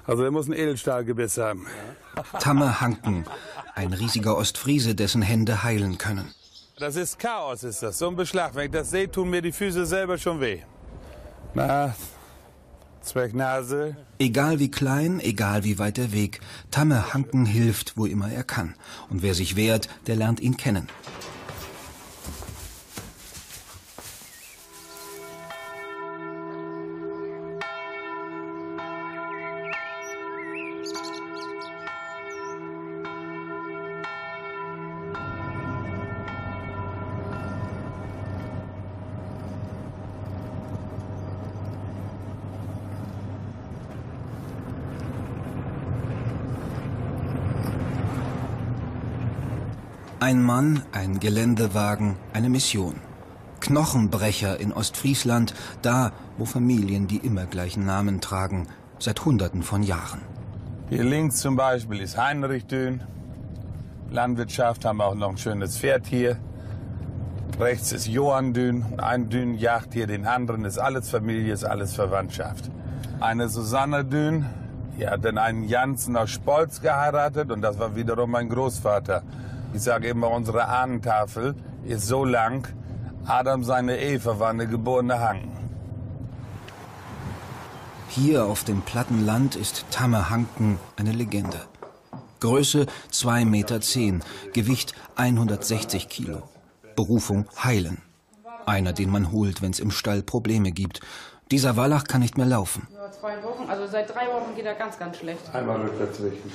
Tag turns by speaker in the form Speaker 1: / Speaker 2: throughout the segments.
Speaker 1: Also er muss ein Edelstahlgebiss haben.
Speaker 2: Tamme Hanken, ein riesiger Ostfriese, dessen Hände heilen können.
Speaker 1: Das ist Chaos, ist das. So ein Beschlag. Wenn ich das sehe, tun mir die Füße selber schon weh. Na, Zwecknase.
Speaker 2: Egal wie klein, egal wie weit der Weg, Tamme Hanken hilft, wo immer er kann. Und wer sich wehrt, der lernt ihn kennen. Ein Mann, ein Geländewagen, eine Mission. Knochenbrecher in Ostfriesland, da, wo Familien die immer gleichen Namen tragen, seit Hunderten von Jahren.
Speaker 1: Hier links zum Beispiel ist Heinrich Dün. Landwirtschaft, haben wir auch noch ein schönes Pferd hier. Rechts ist Johann Dün. Ein Dün jagt hier den anderen, ist alles Familie, ist alles Verwandtschaft. Eine Susanne Dün, die hat dann einen Jansen aus Spolz geheiratet und das war wiederum mein Großvater. Ich sage immer, unsere Ahnentafel ist so lang, Adam seine Eva war eine geborene Hanken.
Speaker 2: Hier auf dem platten Land ist Tamme Hanken eine Legende. Größe 2,10 Meter, Gewicht 160 Kilo. Berufung heilen. Einer, den man holt, wenn es im Stall Probleme gibt. Dieser Wallach kann nicht mehr laufen.
Speaker 3: Ja, 2 Wochen, also seit 3 Wochen geht er ganz, ganz schlecht.
Speaker 1: Einmal rückwärts richten.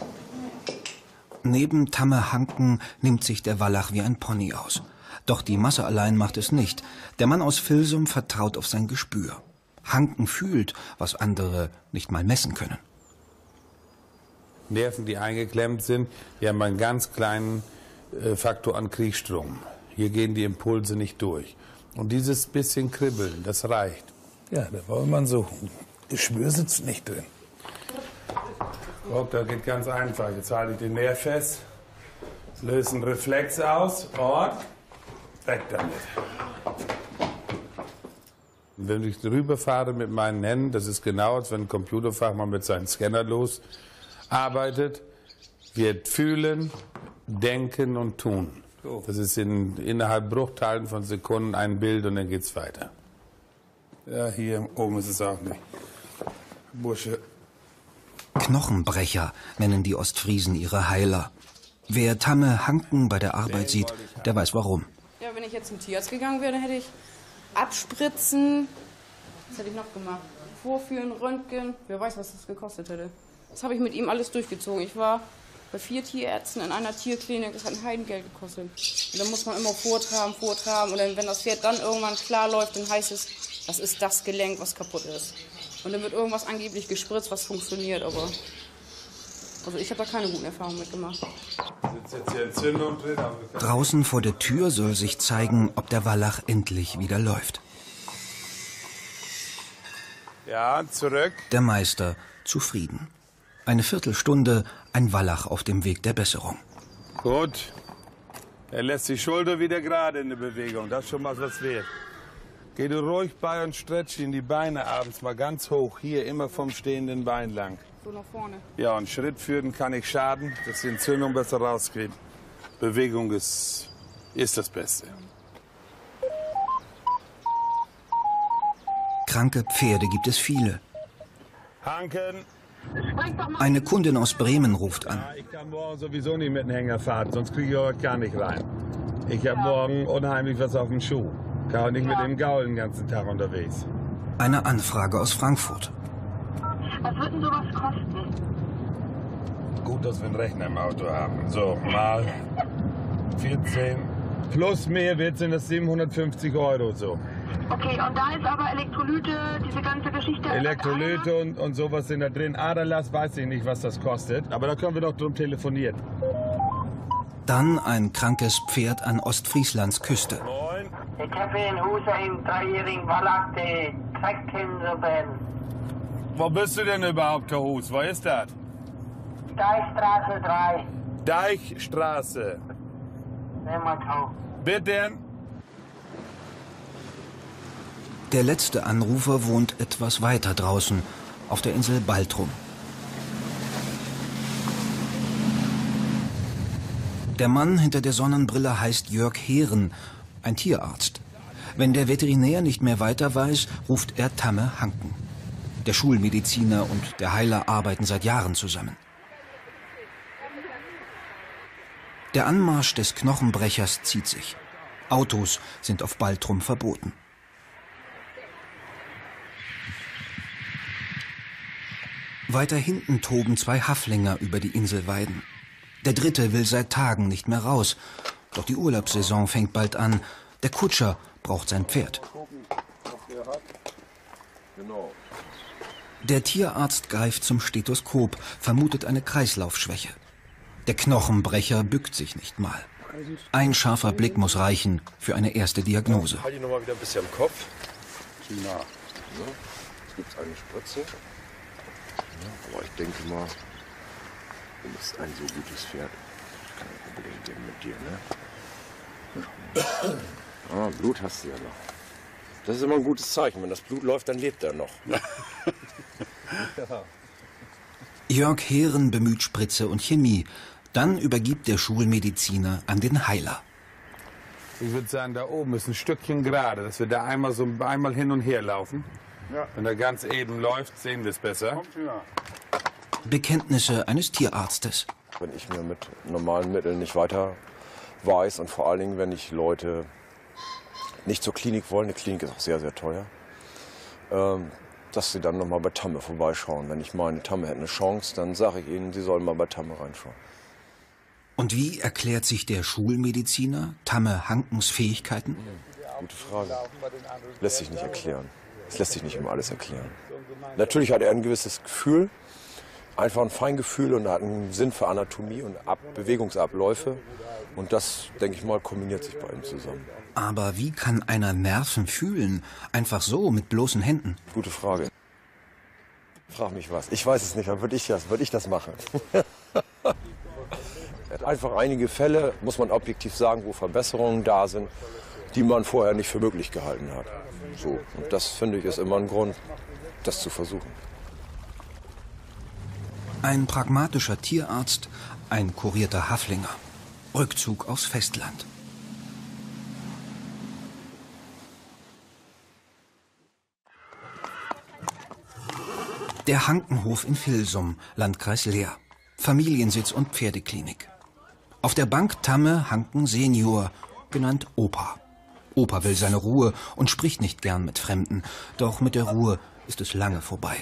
Speaker 2: Neben Tamme Hanken nimmt sich der Wallach wie ein Pony aus. Doch die Masse allein macht es nicht. Der Mann aus Vilsum vertraut auf sein Gespür. Hanken fühlt, was andere nicht mal messen können.
Speaker 1: Nerven, die eingeklemmt sind, die haben einen ganz kleinen Faktor an Kriegsstrom. Hier gehen die Impulse nicht durch. Und dieses bisschen Kribbeln, das reicht. Ja, da wollen wir suchen. Geschwür sitzt nicht drin. Guck, das geht ganz einfach. Jetzt halte ich den Nerv fest, löse einen Reflex aus und weg damit. Und wenn ich drüber fahre mit meinen Händen, das ist genau, als wenn ein Computerfachmann mit seinem Scanner arbeitet, wird fühlen, denken und tun. Das ist innerhalb Bruchteilen von Sekunden ein Bild und dann geht's weiter. Ja, hier oben ist es auch nicht. Busche.
Speaker 2: Knochenbrecher nennen die Ostfriesen ihre Heiler. Wer Tamme Hanken bei der Arbeit sieht, der weiß warum.
Speaker 3: Ja, wenn ich jetzt zum Tierarzt gegangen wäre, dann hätte ich abspritzen. Was hätte ich noch gemacht? Vorführen, Röntgen. Wer weiß, was das gekostet hätte. Das habe ich mit ihm alles durchgezogen. Ich war bei 4 Tierärzten in einer Tierklinik. Das hat ein Heidengeld gekostet. Und dann muss man immer vortraben. Und dann, wenn das Pferd dann irgendwann klar läuft, dann heißt es, das ist das Gelenk, was kaputt ist. Und dann wird irgendwas angeblich gespritzt, was funktioniert, aber also ich habe da keine guten Erfahrungen mitgemacht.
Speaker 1: Sitzt jetzt hier Entzündung drin?
Speaker 2: Draußen vor der Tür soll sich zeigen, ob der Wallach endlich wieder läuft.
Speaker 1: Ja, zurück.
Speaker 2: Der Meister zufrieden. Eine Viertelstunde, ein Wallach auf dem Weg der Besserung.
Speaker 1: Gut. Er lässt die Schulter wieder gerade in der Bewegung. Das ist schon mal was wert. Geh du ruhig bei und stretch ihn die Beine abends mal ganz hoch. Hier immer vom stehenden Bein lang.
Speaker 3: So nach vorne.
Speaker 1: Ja, und Schritt führen kann nicht schaden, dass die Entzündung besser rausgeht. Bewegung ist das Beste.
Speaker 2: Kranke Pferde gibt es viele.
Speaker 1: Hanken.
Speaker 2: Eine Kundin aus Bremen ruft an.
Speaker 1: Ja, ich kann morgen sowieso nicht mit dem Hänger fahren, sonst kriege ich heute gar nicht rein. Ich habe morgen unheimlich was auf dem Schuh. Kann auch nicht mit dem Gaul den ganzen Tag unterwegs.
Speaker 2: Eine Anfrage aus Frankfurt.
Speaker 4: Was wird denn sowas kosten?
Speaker 1: Gut, dass wir einen Rechner im Auto haben. So, mal 14. Plus Mehrwert sind das 750 € so.
Speaker 4: Okay, und da ist aber Elektrolyte, diese ganze Geschichte.
Speaker 1: Elektrolyte und sowas sind da drin. Aderlass weiß ich nicht, was das kostet. Aber da können wir doch drum telefonieren.
Speaker 2: Dann ein krankes Pferd an Ostfrieslands Küste.
Speaker 1: Moin.
Speaker 5: Ich habe in Huse einen 3-jährigen Wallach, der Treckkinsuppen.
Speaker 1: Wo bist du denn überhaupt, Kahus? Wo ist das?
Speaker 5: Deichstraße 3.
Speaker 1: Deichstraße.
Speaker 5: Nimm mal drauf.
Speaker 1: Bitte?
Speaker 2: Der letzte Anrufer wohnt etwas weiter draußen, auf der Insel Baltrum. Der Mann hinter der Sonnenbrille heißt Jörg Heeren, ein Tierarzt. Wenn der Veterinär nicht mehr weiter weiß, ruft er Tamme Hanken. Der Schulmediziner und der Heiler arbeiten seit Jahren zusammen. Der Anmarsch des Knochenbrechers zieht sich. Autos sind auf Baltrum verboten. Weiter hinten toben 2 Haflinger über die Inselweiden. Der dritte will seit Tagen nicht mehr raus. Doch die Urlaubssaison fängt bald an. Der Kutscher braucht sein Pferd. Der Tierarzt greift zum Stethoskop, vermutet eine Kreislaufschwäche. Der Knochenbrecher bückt sich nicht mal. Ein scharfer Blick muss reichen für eine erste Diagnose.
Speaker 6: Halt die nochmal wieder ein bisschen im Kopf. So, jetzt gibt es eine Spritze. Ja, aber ich denke mal, du bist ein so gutes Pferd. Kein Problem geben mit dir, ne? Ah, Blut hast du ja noch. Das ist immer ein gutes Zeichen. Wenn das Blut läuft, dann lebt er noch.
Speaker 2: Jörg Heeren bemüht Spritze und Chemie. Dann übergibt der Schulmediziner an den Heiler.
Speaker 1: Ich würde sagen, da oben ist ein Stückchen gerade, dass wir da einmal hin und her laufen. Ja. Wenn er ganz eben läuft, sehen wir es besser.
Speaker 2: Bekenntnisse eines Tierarztes.
Speaker 6: Wenn ich mir mit normalen Mitteln nicht weiter weiß und vor allen Dingen, wenn ich Leute nicht zur Klinik wollen, eine Klinik ist auch sehr, sehr teuer, dass sie dann noch mal bei Tamme vorbeischauen. Wenn ich meine, Tamme hätte eine Chance, dann sage ich ihnen, sie sollen mal bei Tamme reinschauen.
Speaker 2: Und wie erklärt sich der Schulmediziner Tamme Hankens Fähigkeiten?
Speaker 6: Gute Frage. Lässt sich nicht erklären. Es lässt sich nicht immer alles erklären. Natürlich hat er ein gewisses Gefühl, einfach ein Feingefühl, und er hat einen Sinn für Anatomie und Bewegungsabläufe. Und das, denke ich mal, kombiniert sich bei ihm zusammen.
Speaker 2: Aber wie kann einer Nerven fühlen? Einfach so, mit bloßen Händen?
Speaker 6: Gute Frage. Frag mich was. Ich weiß es nicht, dann würde ich das machen. Einfach einige Fälle, muss man objektiv sagen, wo Verbesserungen da sind, die man vorher nicht für möglich gehalten hat. So. Und das, finde ich, ist immer ein Grund, das zu versuchen.
Speaker 2: Ein pragmatischer Tierarzt, ein kurierter Haflinger. Rückzug aufs Festland. Der Hankenhof in Vilsum, Landkreis Leer. Familiensitz und Pferdeklinik. Auf der Bank Tamme Hanken Senior, genannt Opa. Opa will seine Ruhe und spricht nicht gern mit Fremden. Doch mit der Ruhe ist es lange vorbei.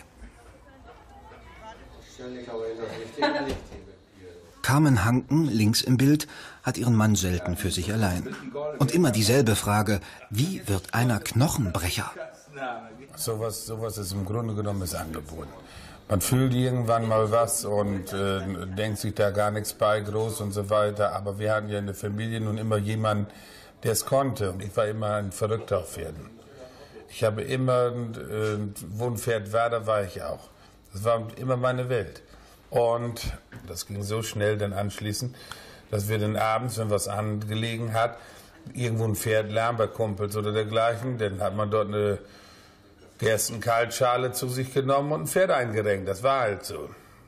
Speaker 2: Carmen Hanken, links im Bild, hat ihren Mann selten für sich allein. Und immer dieselbe Frage, wie wird einer Knochenbrecher?
Speaker 1: Sowas ist im Grunde genommen das Angebot. Man fühlt irgendwann mal was und denkt sich da gar nichts bei, groß und so weiter. Aber wir hatten ja in der Familie nun immer jemanden, der es konnte. Und ich war immer ein Verrückter auf Pferden. Ich habe immer, wo ein Pferd war, da war ich auch. Das war immer meine Welt. Und das ging so schnell dann anschließend, dass wir dann abends, wenn was angelegen hat, irgendwo ein Pferd Lärm bei Kumpels oder dergleichen, dann hat man dort eine Gerstenkaltschale zu sich genommen und ein Pferd eingerenkt. Das war halt so.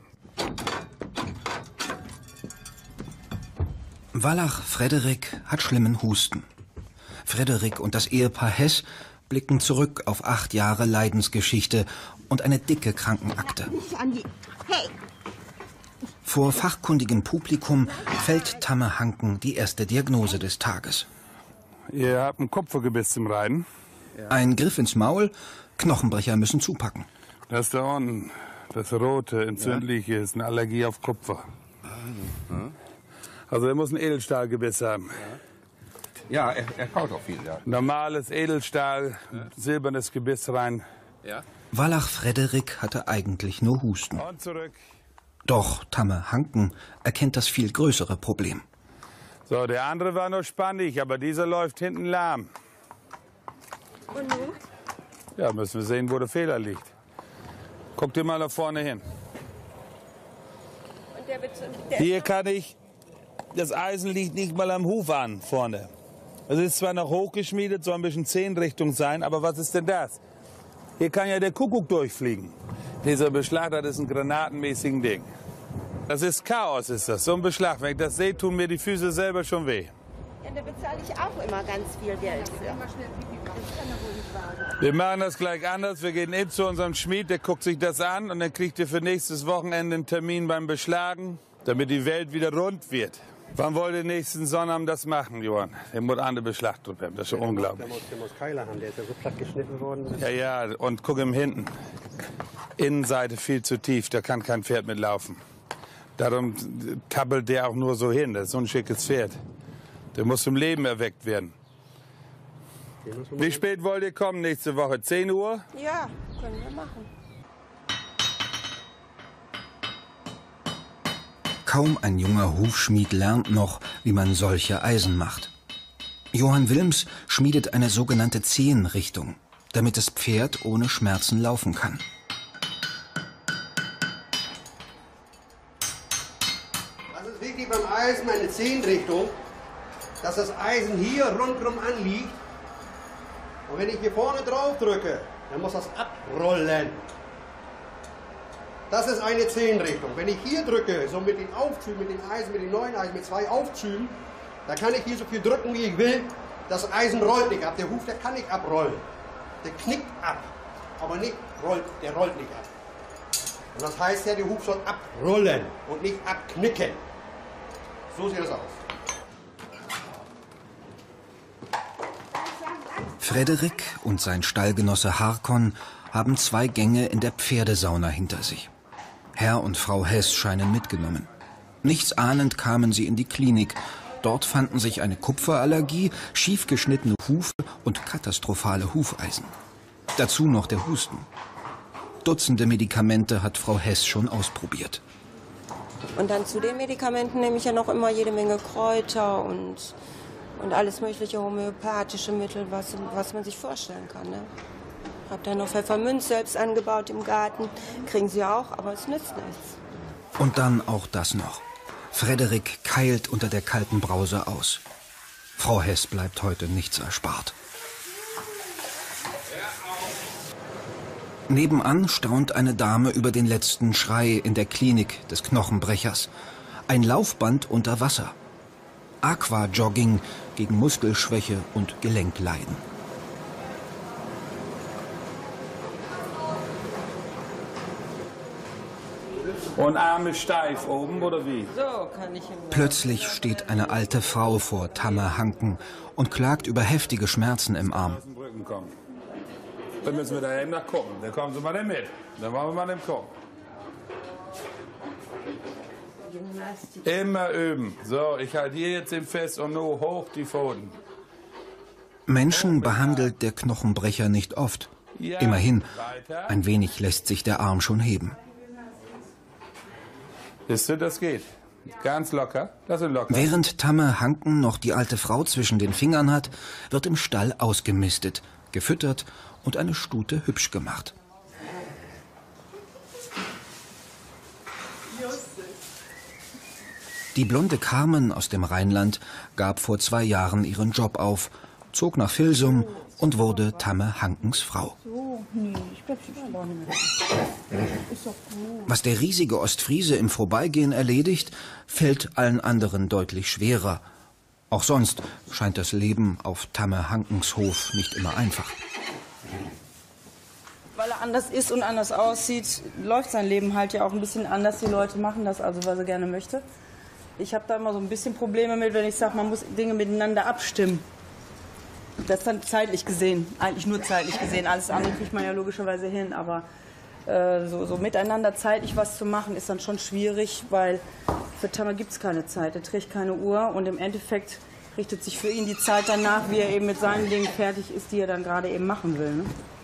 Speaker 2: Wallach Frederik hat schlimmen Husten. Frederik und das Ehepaar Hess blicken zurück auf 8 Jahre Leidensgeschichte und eine dicke Krankenakte.
Speaker 7: Hey.
Speaker 2: Vor fachkundigem Publikum fällt Tamme Hanken die erste Diagnose des Tages.
Speaker 1: Ihr habt ein Kupfergebiss im Reiten.
Speaker 2: Ein Griff ins Maul, Knochenbrecher müssen zupacken.
Speaker 1: Das da unten, das rote, entzündliche, ist eine Allergie auf Kupfer. Also er muss ein Edelstahlgebiss haben.
Speaker 8: Ja, er kaut auch viel, ja.
Speaker 1: Normales Edelstahl, silbernes Gebiss rein.
Speaker 8: Ja.
Speaker 2: Wallach Frederik hatte eigentlich nur Husten.
Speaker 1: Und zurück.
Speaker 2: Doch Tamme Hanken erkennt das viel größere Problem.
Speaker 1: So, der andere war noch spannig, aber dieser läuft hinten lahm.
Speaker 7: Und nun?
Speaker 1: Ja, müssen wir sehen, wo der Fehler liegt. Guck dir mal da vorne hin.
Speaker 7: Und der
Speaker 1: Hier kann ich, das Eisen liegt nicht mal am Huf an, vorne. Es ist zwar noch hochgeschmiedet, soll ein bisschen Zehenrichtung sein, aber was ist denn das? Hier kann ja der Kuckuck durchfliegen. Dieser Beschlag, das ist ein granatenmäßiges Ding. Das ist Chaos, ist das. So ein Beschlag. Wenn ich das sehe, tun mir die Füße selber schon weh.
Speaker 7: Ja, da bezahle ich auch immer ganz viel Geld für. Das kann doch wohl nicht wahr sein.
Speaker 1: Wir machen das gleich anders. Wir gehen eben zu unserem Schmied, der guckt sich das an und dann kriegt ihr für nächstes Wochenende einen Termin beim Beschlagen, damit die Welt wieder rund wird. Wann wollt ihr nächsten Sonnabend das machen, Johann? Der muss andere Beschlag drüber haben. Das ist schon unglaublich.
Speaker 9: Der muss Keiler haben, der ist ja so platt geschnitten worden.
Speaker 1: Ja, und guck ihm hinten. Innenseite viel zu tief, da kann kein Pferd mitlaufen. Darum kabbelt der auch nur so hin. Das ist so ein schickes Pferd. Der muss zum Leben erweckt werden. Wie spät wollt ihr kommen nächste Woche? 10 Uhr?
Speaker 7: Ja, können wir machen.
Speaker 2: Kaum ein junger Hufschmied lernt noch, wie man solche Eisen macht. Johann Wilms schmiedet eine sogenannte Zehenrichtung, damit das Pferd ohne Schmerzen laufen kann.
Speaker 9: Das ist wichtig beim Eisen, eine Zehenrichtung, dass das Eisen hier rundherum anliegt. Und wenn ich hier vorne drauf drücke, dann muss das abrollen. Das ist eine Zehenrichtung. Wenn ich hier drücke, so mit den Aufzügen, mit den Eisen, mit den neuen Eisen, mit 2 Aufzügen, dann kann ich hier so viel drücken, wie ich will. Das Eisen rollt nicht ab. Der Huf, der kann nicht abrollen. Der knickt ab. Aber nicht rollt, der rollt nicht ab. Und das heißt ja, der Huf soll abrollen und nicht abknicken. So sieht das aus.
Speaker 2: Frederik und sein Stallgenosse Harkon haben 2 Gänge in der Pferdesauna hinter sich. Herr und Frau Hess scheinen mitgenommen. Nichts ahnend kamen sie in die Klinik. Dort fanden sich eine Kupferallergie, schief geschnittene Hufe und katastrophale Hufeisen. Dazu noch der Husten. Dutzende Medikamente hat Frau Hess schon ausprobiert.
Speaker 10: Und dann zu den Medikamenten nehme ich ja noch immer jede Menge Kräuter und alles mögliche homöopathische Mittel, was man sich vorstellen kann. Ne? Hab dann noch Pfefferminz selbst angebaut im Garten. Kriegen sie auch, aber es nützt nichts.
Speaker 2: Und dann auch das noch. Frederik keilt unter der kalten Brause aus. Frau Hess bleibt heute nichts erspart. Nebenan staunt eine Dame über den letzten Schrei in der Klinik des Knochenbrechers. Ein Laufband unter Wasser. Aquajogging gegen Muskelschwäche und Gelenkleiden.
Speaker 1: Und Arme steif oben, oder wie?
Speaker 10: So kann ich hin.
Speaker 2: Plötzlich steht eine alte Frau vor Tamme Hanken und klagt über heftige Schmerzen im Arm.
Speaker 1: Dann müssen wir da eben nach gucken. Dann kommen Sie mal mit. Dann wollen wir mal dem gucken. Immer üben. So, ich halte hier jetzt den fest und nur hoch die Pfoten.
Speaker 2: Menschen behandelt der Knochenbrecher nicht oft. Immerhin, ein wenig lässt sich der Arm schon heben.
Speaker 1: Siehst du, das geht. Ganz locker. Das ist locker.
Speaker 2: Während Tamme Hanken noch die alte Frau zwischen den Fingern hat, wird im Stall ausgemistet, gefüttert und eine Stute hübsch gemacht. Die blonde Carmen aus dem Rheinland gab vor 2 Jahren ihren Job auf, zog nach Vilsum und wurde Tamme Hankens Frau. Was der riesige Ostfriese im Vorbeigehen erledigt, fällt allen anderen deutlich schwerer. Auch sonst scheint das Leben auf Tamme Hankens Hof nicht immer einfach.
Speaker 3: Weil er anders ist und anders aussieht, läuft sein Leben halt ja auch ein bisschen anders. Die Leute machen das also, weil sie gerne möchte. Ich habe da immer so ein bisschen Probleme mit, wenn ich sage, man muss Dinge miteinander abstimmen. Das dann zeitlich gesehen, eigentlich nur zeitlich gesehen. Alles andere kriegt man ja logischerweise hin, aber so miteinander zeitlich was zu machen, ist dann schon schwierig, weil für Tamme gibt es keine Zeit, er trägt keine Uhr und im Endeffekt richtet sich für ihn die Zeit danach, wie er eben mit seinen Dingen fertig ist, die er dann gerade eben machen will. Ne?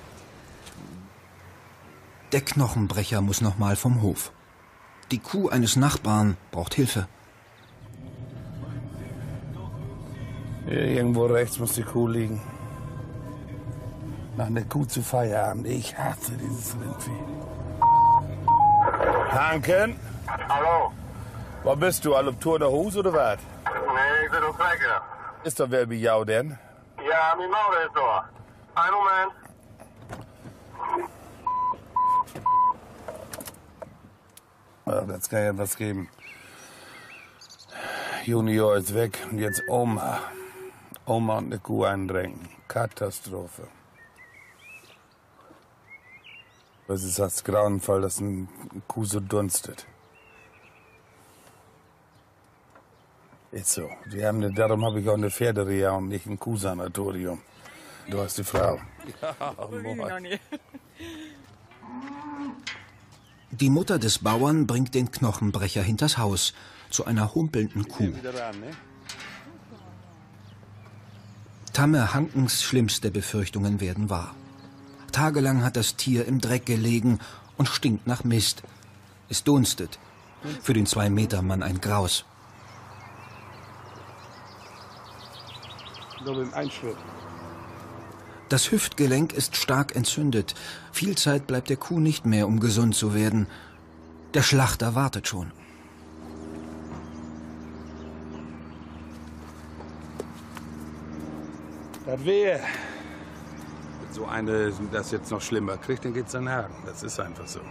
Speaker 2: Der Knochenbrecher muss noch mal vom Hof. Die Kuh eines Nachbarn braucht Hilfe.
Speaker 1: Hier irgendwo rechts muss die Kuh liegen. Nach einer Kuh zu Feierabend. Ich hasse dieses Rindvieh. Hanken?
Speaker 5: Hallo?
Speaker 1: Wo bist du? Alle Tour der Hus oder was?
Speaker 5: Nee, ich bin auf Trecker.
Speaker 1: Ist doch wer wie jou denn?
Speaker 5: Ja, mein Maul ist da. Einen Moment.
Speaker 1: So, das kann ja was geben. Junior ist weg und jetzt Oma. Oma und eine Kuh eindrängen. Katastrophe. Das ist das grauenvoll, dass eine Kuh so dunstet. Ist so. Darum habe ich auch eine Pferdereha und nicht ein Kuhsanatorium. Du hast die Frau.
Speaker 8: Ja,
Speaker 2: Die Mutter des Bauern bringt den Knochenbrecher hinters Haus zu einer humpelnden Kuh. Tamme Hankens schlimmste Befürchtungen werden wahr. Tagelang hat das Tier im Dreck gelegen und stinkt nach Mist. Es dunstet. Für den 2-Meter-Mann ein Graus. Das Hüftgelenk ist stark entzündet. Viel Zeit bleibt der Kuh nicht mehr, um gesund zu werden. Der Schlachter wartet schon.
Speaker 1: Das wäre. Wenn so eine das jetzt noch schlimmer kriegt, dann geht's an den Haken. Das ist einfach so.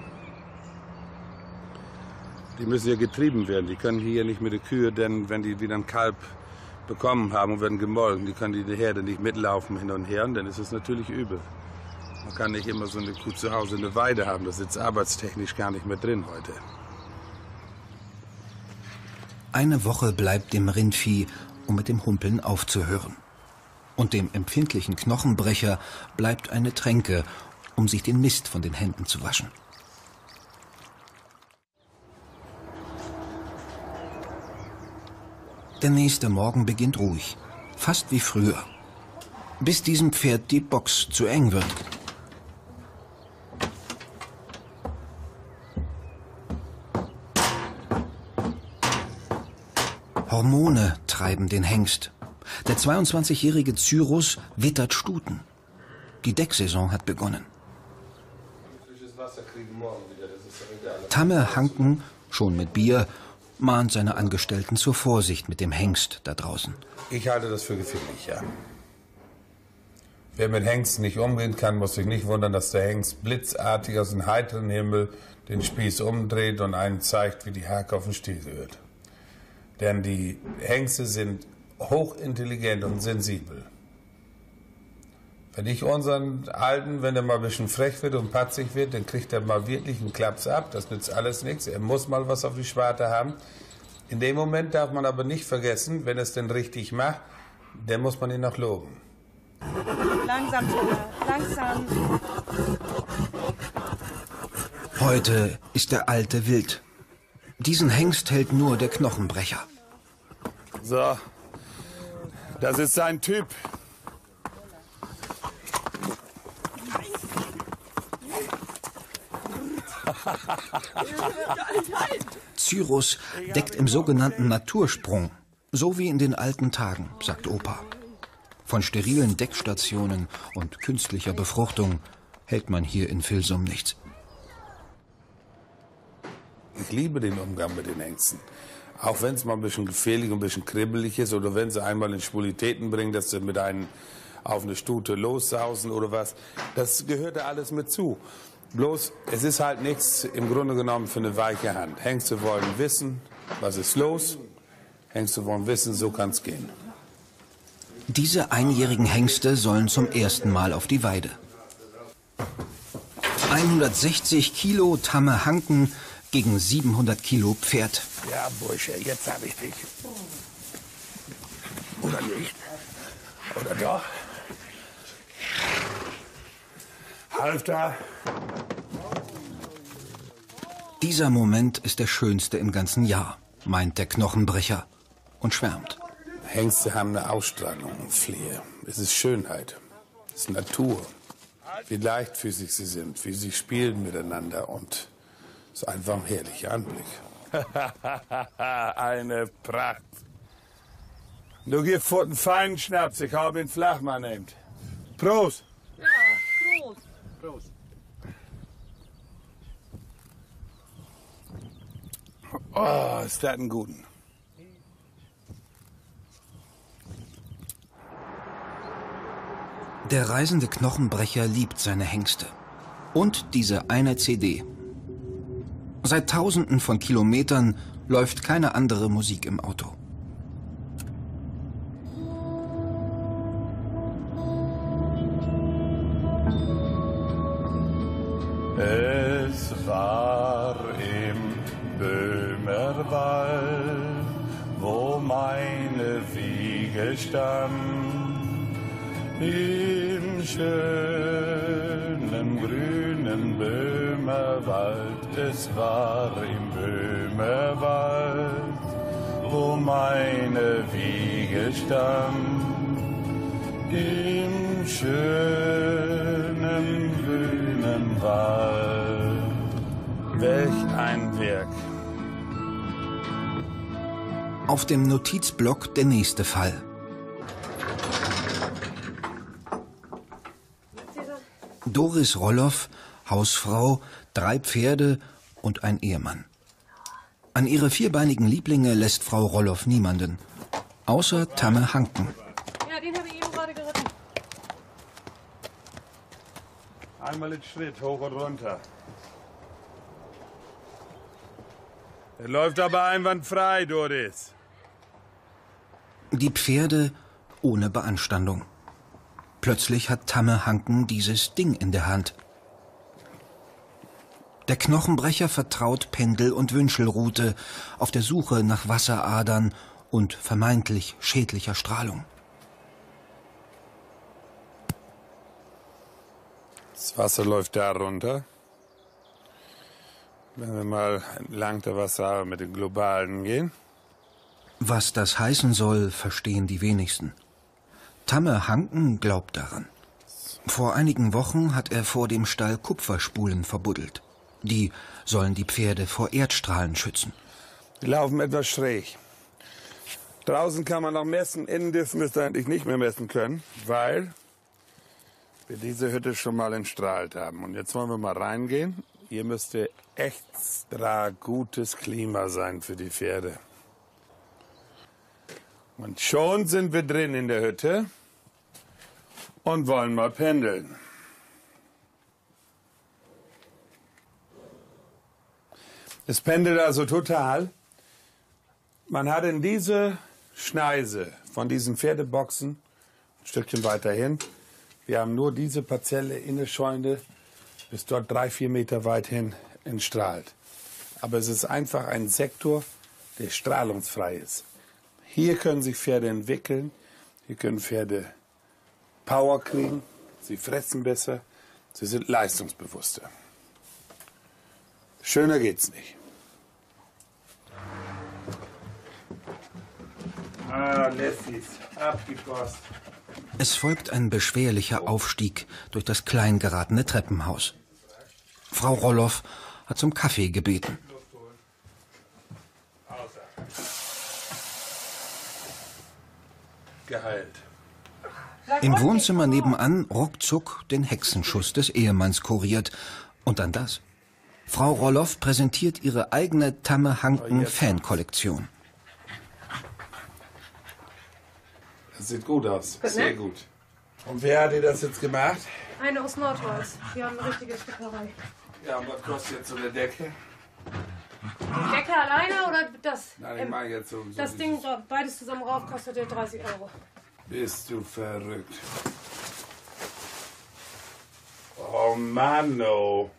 Speaker 1: Die müssen ja getrieben werden. Die können hier nicht mit den Kühen, denn wenn die wieder ein Kalb bekommen haben und werden gemolken, die können die Herde nicht mitlaufen hin und her, und dann ist es natürlich übel. Man kann nicht immer so eine Kuh zu Hause eine Weide haben, das sitzt arbeitstechnisch gar nicht mehr drin heute.
Speaker 2: Eine Woche bleibt dem Rindvieh, um mit dem Humpeln aufzuhören. Und dem empfindlichen Knochenbrecher bleibt eine Tränke, um sich den Mist von den Händen zu waschen. Der nächste Morgen beginnt ruhig, fast wie früher, bis diesem Pferd die Box zu eng wird. Hormone treiben den Hengst. Der 22-jährige Cyrus wittert Stuten. Die Decksaison hat begonnen. Tamme Hanken, schon mit Bier, mahnt seine Angestellten zur Vorsicht mit dem Hengst da draußen.
Speaker 1: Ich halte das für gefährlich, ja. Wer mit Hengsten nicht umgehen kann, muss sich nicht wundern, dass der Hengst blitzartig aus dem heiteren Himmel den Spieß umdreht und einen zeigt, wie die Hake auf den Stiel gehört. Denn die Hengste sind hochintelligent und sensibel. Wenn ich unseren Alten, wenn er mal ein bisschen frech wird und patzig wird, dann kriegt er mal wirklich einen Klaps ab. Das nützt alles nichts. Er muss mal was auf die Schwarte haben. In dem Moment darf man aber nicht vergessen, wenn er es denn richtig macht, dann muss man ihn noch loben.
Speaker 11: Langsam, langsam.
Speaker 2: Heute ist der Alte wild. Diesen Hengst hält nur der Knochenbrecher.
Speaker 1: So, das ist sein Typ.
Speaker 2: Cyrus deckt im sogenannten Natursprung, so wie in den alten Tagen, sagt Opa. Von sterilen Deckstationen und künstlicher Befruchtung hält man hier in Vilsum nichts.
Speaker 1: Ich liebe den Umgang mit den Hengsten. Auch wenn es mal ein bisschen gefährlich und ein bisschen kribbelig ist oder wenn sie einmal in Schwulitäten bringen, dass sie mit einem auf eine Stute lossausen oder was. Das gehört da alles mit zu. Bloß, es ist halt nichts im Grunde genommen für eine weiche Hand. Hengste wollen wissen, was ist los. Hengste wollen wissen, so kann es gehen.
Speaker 2: Diese einjährigen Hengste sollen zum ersten Mal auf die Weide. 160 Kilo Tamme Hanken gegen 700 Kilo Pferd.
Speaker 1: Ja, Bursche, jetzt hab ich dich. Oder nicht? Oder doch? Halfter.
Speaker 2: Dieser Moment ist der schönste im ganzen Jahr, meint der Knochenbrecher und schwärmt.
Speaker 1: Hengste haben eine Ausstrahlung, ein Flair. Es ist Schönheit, es ist Natur. Wie leichtfüßig sie sind, wie sie spielen miteinander und es ist einfach ein herrlicher Anblick. Eine Pracht. Du gibst einen feinen Schnaps, ich habe ihn Flachmann nehmt. Prost!
Speaker 11: Ja, Prost!
Speaker 1: Prost! Oh, ist das ein Guten.
Speaker 2: Der reisende Knochenbrecher liebt seine Hengste. Und diese eine CD. Seit Tausenden von Kilometern läuft keine andere Musik im Auto.
Speaker 1: Es war im Böhmerwald, wo meine Wiege stand, im schönen grünen Böhmerwald. Es war im Böhmerwald, wo meine Wiege stand, im schönen grünen Wald. Welch ein Werk!
Speaker 2: Auf dem Notizblock der nächste Fall. Doris Rolloff, Hausfrau, 3 Pferde und ein Ehemann. An ihre vierbeinigen Lieblinge lässt Frau Rolloff niemanden, außer Tamme Hanken.
Speaker 11: Ja, den habe ich eben gerade geritten.
Speaker 1: Einmal in Schritt, hoch und runter. Er läuft aber einwandfrei, Doris.
Speaker 2: Die Pferde ohne Beanstandung. Plötzlich hat Tamme Hanken dieses Ding in der Hand. Der Knochenbrecher vertraut Pendel- und Wünschelrute auf der Suche nach Wasseradern und vermeintlich schädlicher Strahlung.
Speaker 1: Das Wasser läuft da runter. Wenn wir mal entlang der Wasser mit den Globalen gehen.
Speaker 2: Was das heißen soll, verstehen die wenigsten. Tamme Hanken glaubt daran. Vor einigen Wochen hat er vor dem Stall Kupferspulen verbuddelt. Die sollen die Pferde vor Erdstrahlen schützen.
Speaker 1: Die laufen etwas schräg. Draußen kann man noch messen, innen dürfen wir es eigentlich nicht mehr messen können, weil wir diese Hütte schon mal entstrahlt haben. Und jetzt wollen wir mal reingehen. Hier müsste extra gutes Klima sein für die Pferde. Und schon sind wir drin in der Hütte und wollen mal pendeln. Es pendelt also total. Man hat in diese Schneise von diesen Pferdeboxen, ein Stückchen weiter hin, wir haben nur diese Parzelle in der Scheune, bis dort 3-4 Meter weit hin entstrahlt. Aber es ist einfach ein Sektor, der strahlungsfrei ist. Hier können sich Pferde entwickeln, hier können Pferde Power kriegen, sie fressen besser, sie sind leistungsbewusster. Schöner geht's nicht. Leffis, ab die Post.
Speaker 2: Es folgt ein beschwerlicher Aufstieg durch das klein geratene Treppenhaus. Frau Rolloff hat zum Kaffee gebeten.
Speaker 1: Geheilt.
Speaker 2: Im Wohnzimmer nebenan ruckzuck den Hexenschuss des Ehemanns kuriert. Und dann das. Frau Rolloff präsentiert ihre eigene Tamme Hanken Fankollektion.
Speaker 1: Das sieht gut aus, sehr gut. Und wer hat dir das jetzt gemacht?
Speaker 11: Eine aus Nordholz. Die haben eine richtige Stickerei.
Speaker 1: Ja, und was kostet jetzt so eine Decke?
Speaker 11: Die Decke alleine oder das?
Speaker 1: Nein, ich meine jetzt so
Speaker 11: das Ding, beides zusammen rauf, kostet ja 30 €.
Speaker 1: Bist du verrückt? Oh Mann, oh.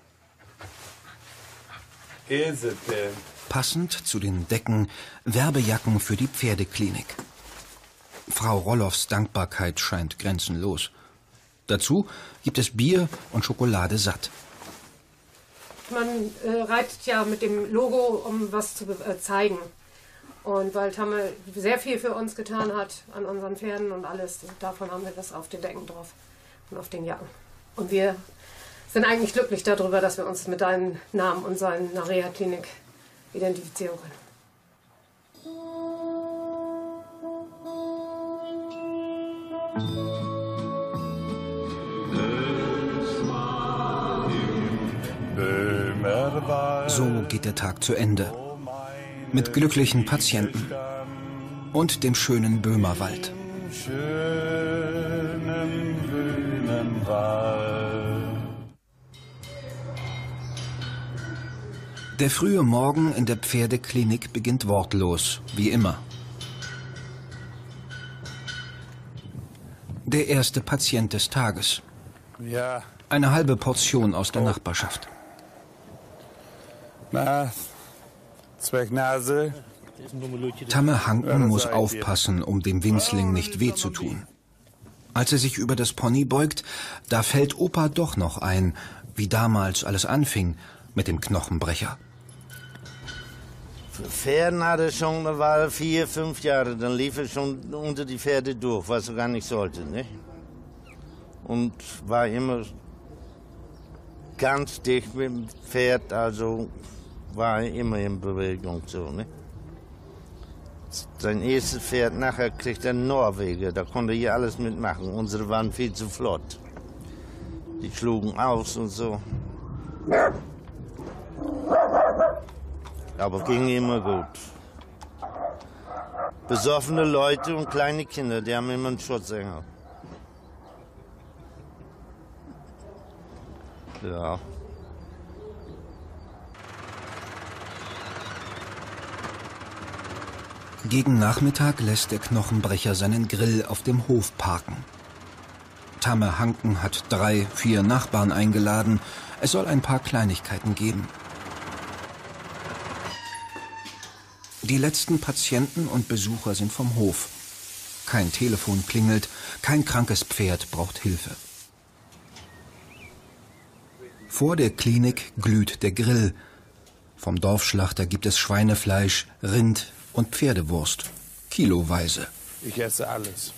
Speaker 1: Is it denn?
Speaker 2: Passend zu den Decken Werbejacken für die Pferdeklinik. Frau Rolloffs Dankbarkeit scheint grenzenlos. Dazu gibt es Bier und Schokolade satt.
Speaker 11: Man reitet ja mit dem Logo, um was zu zeigen. Und weil Tamme sehr viel für uns getan hat an unseren Pferden und alles, davon haben wir das auf den Decken drauf und auf den Jacken. Und wir sind eigentlich glücklich darüber, dass wir uns mit deinem Namen und seiner Reha-Klinik identifizieren können.
Speaker 2: So geht der Tag zu Ende. Mit glücklichen Patienten und dem schönen Böhmerwald. Der frühe Morgen in der Pferdeklinik beginnt wortlos, wie immer. Der erste Patient des Tages.
Speaker 1: Ja.
Speaker 2: Eine halbe Portion aus der Nachbarschaft.
Speaker 1: Na, Zwecknase.
Speaker 2: Tamme Hanken muss aufpassen, um dem Winzling nicht weh zu tun. Als er sich über das Pony beugt, da fällt Opa doch noch ein, wie damals alles anfing mit dem Knochenbrecher.
Speaker 12: Für Pferden hatte er schon eine Weile 4, 5 Jahre. Dann lief er schon unter die Pferde durch, was er gar nicht sollte. Ne? Und war immer ganz dicht mit dem Pferd, also war er immer in Bewegung. So, ne? Sein erstes Pferd, nachher kriegt er Norweger, da konnte er hier alles mitmachen. Unsere waren viel zu flott. Die schlugen aus und so. Aber ging immer gut. Besoffene Leute und kleine Kinder, die haben immer einen Schutzengel. Ja.
Speaker 2: Gegen Nachmittag lässt der Knochenbrecher seinen Grill auf dem Hof parken. Tamme Hanken hat 3, 4 Nachbarn eingeladen. Es soll ein paar Kleinigkeiten geben. Die letzten Patienten und Besucher sind vom Hof. Kein Telefon klingelt, kein krankes Pferd braucht Hilfe. Vor der Klinik glüht der Grill. Vom Dorfschlachter gibt es Schweinefleisch, Rind und Pferdewurst, kiloweise.
Speaker 1: Ich esse alles.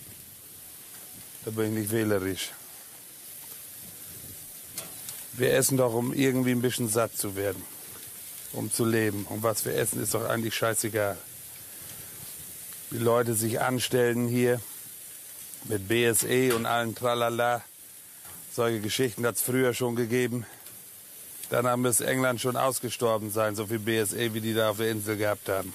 Speaker 1: Da bin ich nicht wählerisch. Wir essen doch, um irgendwie ein bisschen satt zu werden. Um zu leben. Und was wir essen, ist doch eigentlich scheißegal. Die Leute sich anstellen hier mit BSE und allen Tralala. Solche Geschichten hat es früher schon gegeben. Danach müsste England schon ausgestorben sein, so viel BSE, wie die da auf der Insel gehabt haben.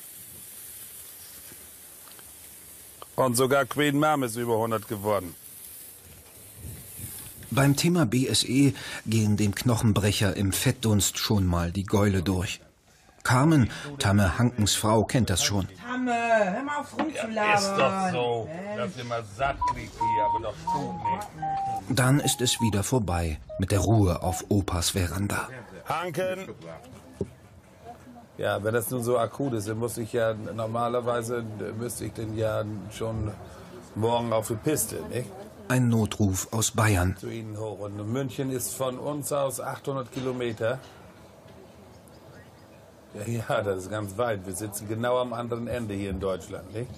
Speaker 1: Und sogar Queen Mom ist über 100 geworden.
Speaker 2: Beim Thema BSE gehen dem Knochenbrecher im Fettdunst schon mal die Gäule durch. Carmen, Tamme Hankens Frau, kennt das schon.
Speaker 13: Tamme, hör mal auf rumzulabern.
Speaker 1: Ja, ist doch so, dass ihr mal satt kriegt hier, aber doch gut nicht.
Speaker 2: Dann ist es wieder vorbei mit der Ruhe auf Opas Veranda.
Speaker 1: Hanken! Ja, wenn das nun so akut ist, dann muss ich ja normalerweise, müsste ich denn ja schon morgen auf die Piste, nicht?
Speaker 2: Ein Notruf aus Bayern.
Speaker 1: Zu Ihnen hoch. Und München ist von uns aus 800 Kilometer. Ja, das ist ganz weit. Wir sitzen genau am anderen Ende hier in Deutschland, nicht?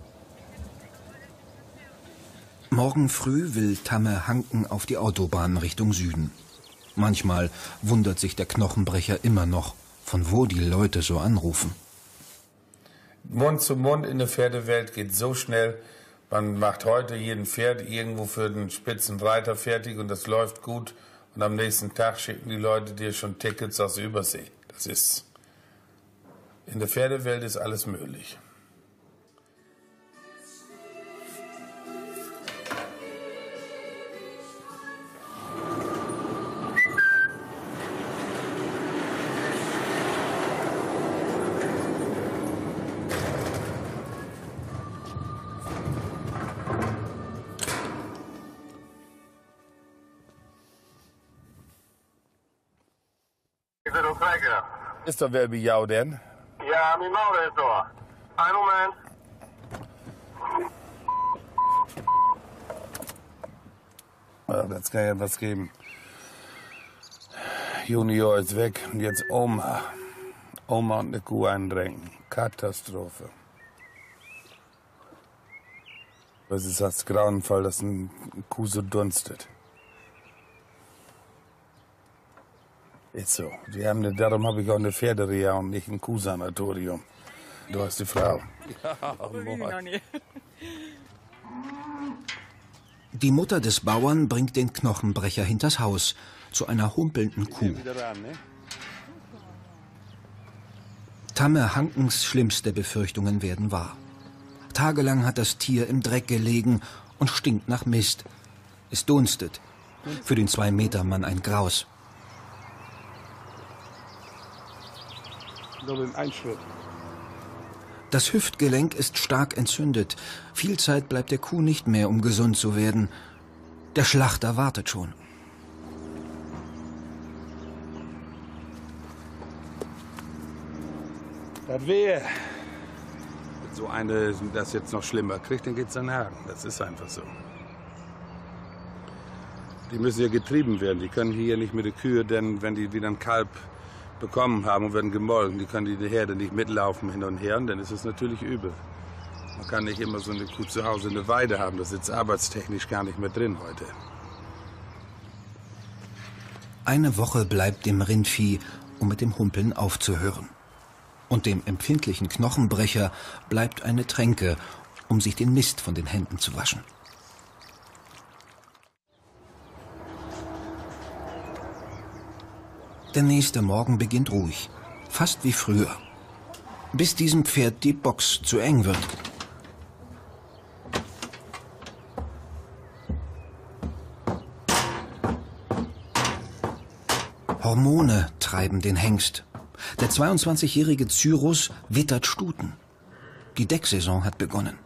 Speaker 2: Morgen früh will Tamme Hanken auf die Autobahn Richtung Süden. Manchmal wundert sich der Knochenbrecher immer noch, von wo die Leute so anrufen.
Speaker 1: Mund zu Mund in der Pferdewelt geht so schnell. Man macht heute jeden Pferd irgendwo für den Spitzenreiter fertig und das läuft gut. Und am nächsten Tag schicken die Leute dir schon Tickets aus Übersee. Das ist... In der Pferdewelt ist alles möglich. Ist doch wer wie jou denn?
Speaker 5: Ja, mijn moeder is door. Een moment.
Speaker 1: Ja, das kann ja was geben. Junior ist weg und jetzt Oma. Oma und eine Kuh eindrängen. Katastrophe. Das ist das grauenvoll, dass eine Kuh so dunstet. Ist so. Darum habe ich auch eine Pferdereha und nicht ein Kuhsanatorium. Du hast die Frau. Ja,
Speaker 2: Die Mutter des Bauern bringt den Knochenbrecher hinters Haus zu einer humpelnden Kuh. Tamme Hankens schlimmste Befürchtungen werden wahr. Tagelang hat das Tier im Dreck gelegen und stinkt nach Mist. Es dunstet. Für den 2-Meter-Mann ein Graus.
Speaker 8: Nur in einen Schritt.
Speaker 2: Das Hüftgelenk ist stark entzündet. Viel Zeit bleibt der Kuh nicht mehr, um gesund zu werden. Der Schlachter wartet schon.
Speaker 1: Das wäre. So eine, das jetzt noch schlimmer kriegt, dann geht's an den Haken. Das ist einfach so. Die müssen ja getrieben werden. Die können hier nicht mit den Kühen, denn wenn die wieder ein Kalb bekommen haben und werden gemolken, die können die Herde nicht mitlaufen hin und her, und dann ist es natürlich übel. Man kann nicht immer so eine Kuh zu Hause eine Weide haben. Das ist arbeitstechnisch gar nicht mehr drin heute.
Speaker 2: Eine Woche bleibt dem Rindvieh, um mit dem Humpeln aufzuhören. Und dem empfindlichen Knochenbrecher bleibt eine Tränke, um sich den Mist von den Händen zu waschen. Der nächste Morgen beginnt ruhig, fast wie früher, bis diesem Pferd die Box zu eng wird. Hormone treiben den Hengst. Der 22-jährige Cyrus wittert Stuten. Die Decksaison hat begonnen.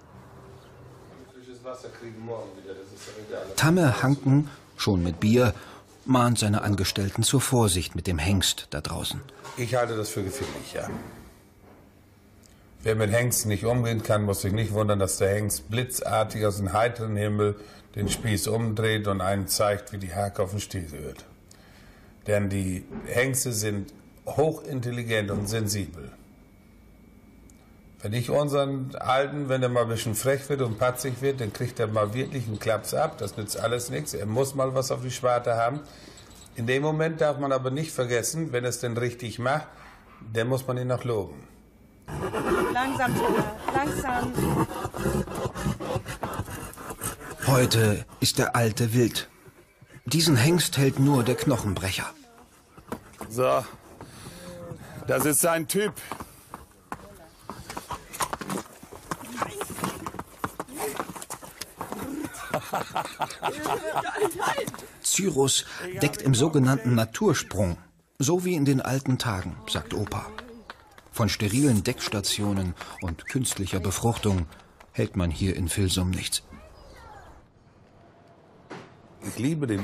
Speaker 2: Tamme Hanken, schon mit Bier, mahnt seine Angestellten zur Vorsicht mit dem Hengst da draußen.
Speaker 1: Ich halte das für gefährlich, ja. Wer mit Hengsten nicht umgehen kann, muss sich nicht wundern, dass der Hengst blitzartig aus dem heiteren Himmel den Spieß umdreht und einen zeigt, wie die Hake auf den Stiel gehört. Denn die Hengste sind hochintelligent und sensibel. Wenn ich unseren Alten, wenn er mal ein bisschen frech wird und patzig wird, dann kriegt er mal wirklich einen Klaps ab. Das nützt alles nichts. Er muss mal was auf die Schwarte haben. In dem Moment darf man aber nicht vergessen, wenn er es denn richtig macht, dann muss man ihn noch loben.
Speaker 7: Langsam, langsam.
Speaker 2: Heute ist der Alte wild. Diesen Hengst hält nur der Knochenbrecher.
Speaker 1: So, das ist sein Typ.
Speaker 2: Cyrus deckt im sogenannten Natursprung, so wie in den alten Tagen, sagt Opa. Von sterilen Deckstationen und künstlicher Befruchtung hält man hier in Vilsum nichts.
Speaker 1: Ich liebe den.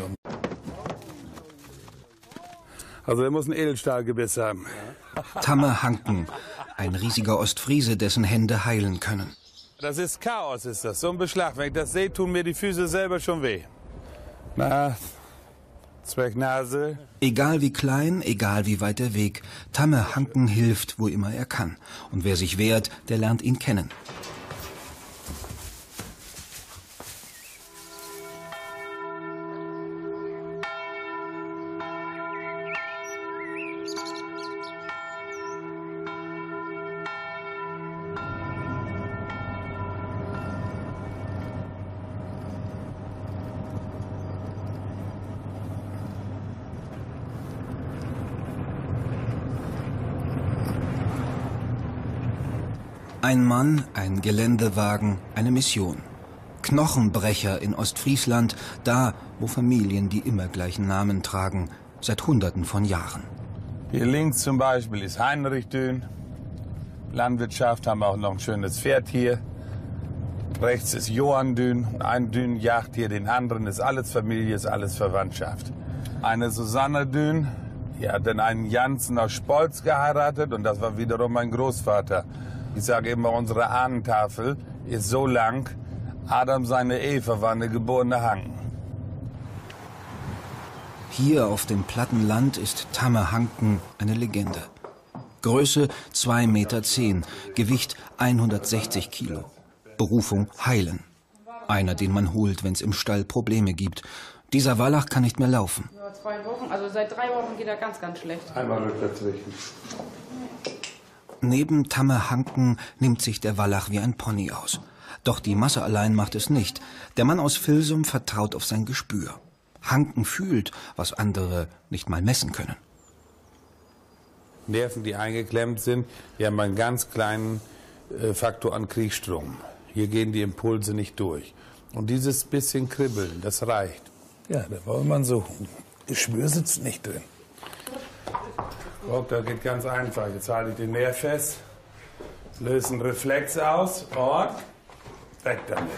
Speaker 1: Also er muss ein Edelstahlgebiss haben.
Speaker 2: Tamme Hanken, ein riesiger Ostfriese, dessen Hände heilen können.
Speaker 1: Das ist Chaos, ist das. So ein Beschlag. Wenn ich das sehe, tun mir die Füße selber schon weh. Na, Zwecknase.
Speaker 2: Egal wie klein, egal wie weit der Weg, Tamme Hanken hilft, wo immer er kann. Und wer sich wehrt, der lernt ihn kennen. Ein Mann, ein Geländewagen, eine Mission. Knochenbrecher in Ostfriesland, da, wo Familien die immer gleichen Namen tragen, seit Hunderten von Jahren.
Speaker 1: Hier links zum Beispiel ist Heinrich Dün. Landwirtschaft, haben auch noch ein schönes Pferd hier. Rechts ist Johann Dün. Ein Dün jagt hier den anderen, ist alles Familie, ist alles Verwandtschaft. Eine Susanne Dün, die hat dann einen Jansen aus Spolz geheiratet und das war wiederum mein Großvater. Ich sage immer, unsere Ahnentafel ist so lang, Adam seine Eva war eine geborene Hanken.
Speaker 2: Hier auf dem platten Land ist Tamme Hanken eine Legende. Größe 2,10 Meter, Gewicht 160 Kilo. Berufung Heilen. Einer, den man holt, wenn es im Stall Probleme gibt. Dieser Wallach kann nicht mehr laufen.
Speaker 3: Ja, 2 Wochen, also seit 3 Wochen geht er ganz, ganz schlecht.
Speaker 1: Einmal rückwärts richten.
Speaker 2: Neben Tamme Hanken nimmt sich der Wallach wie ein Pony aus. Doch die Masse allein macht es nicht. Der Mann aus Vilsum vertraut auf sein Gespür. Hanken fühlt, was andere nicht mal messen können.
Speaker 1: Nerven, die eingeklemmt sind, die haben einen ganz kleinen Faktor an Kriegsstrom. Hier gehen die Impulse nicht durch. Und dieses bisschen Kribbeln, das reicht. Ja, da wollen wir suchen. Geschwür sitzt nicht drin. Guck, das geht ganz einfach. Jetzt halte ich den Nerv fest, löse einen Reflex aus und weg damit.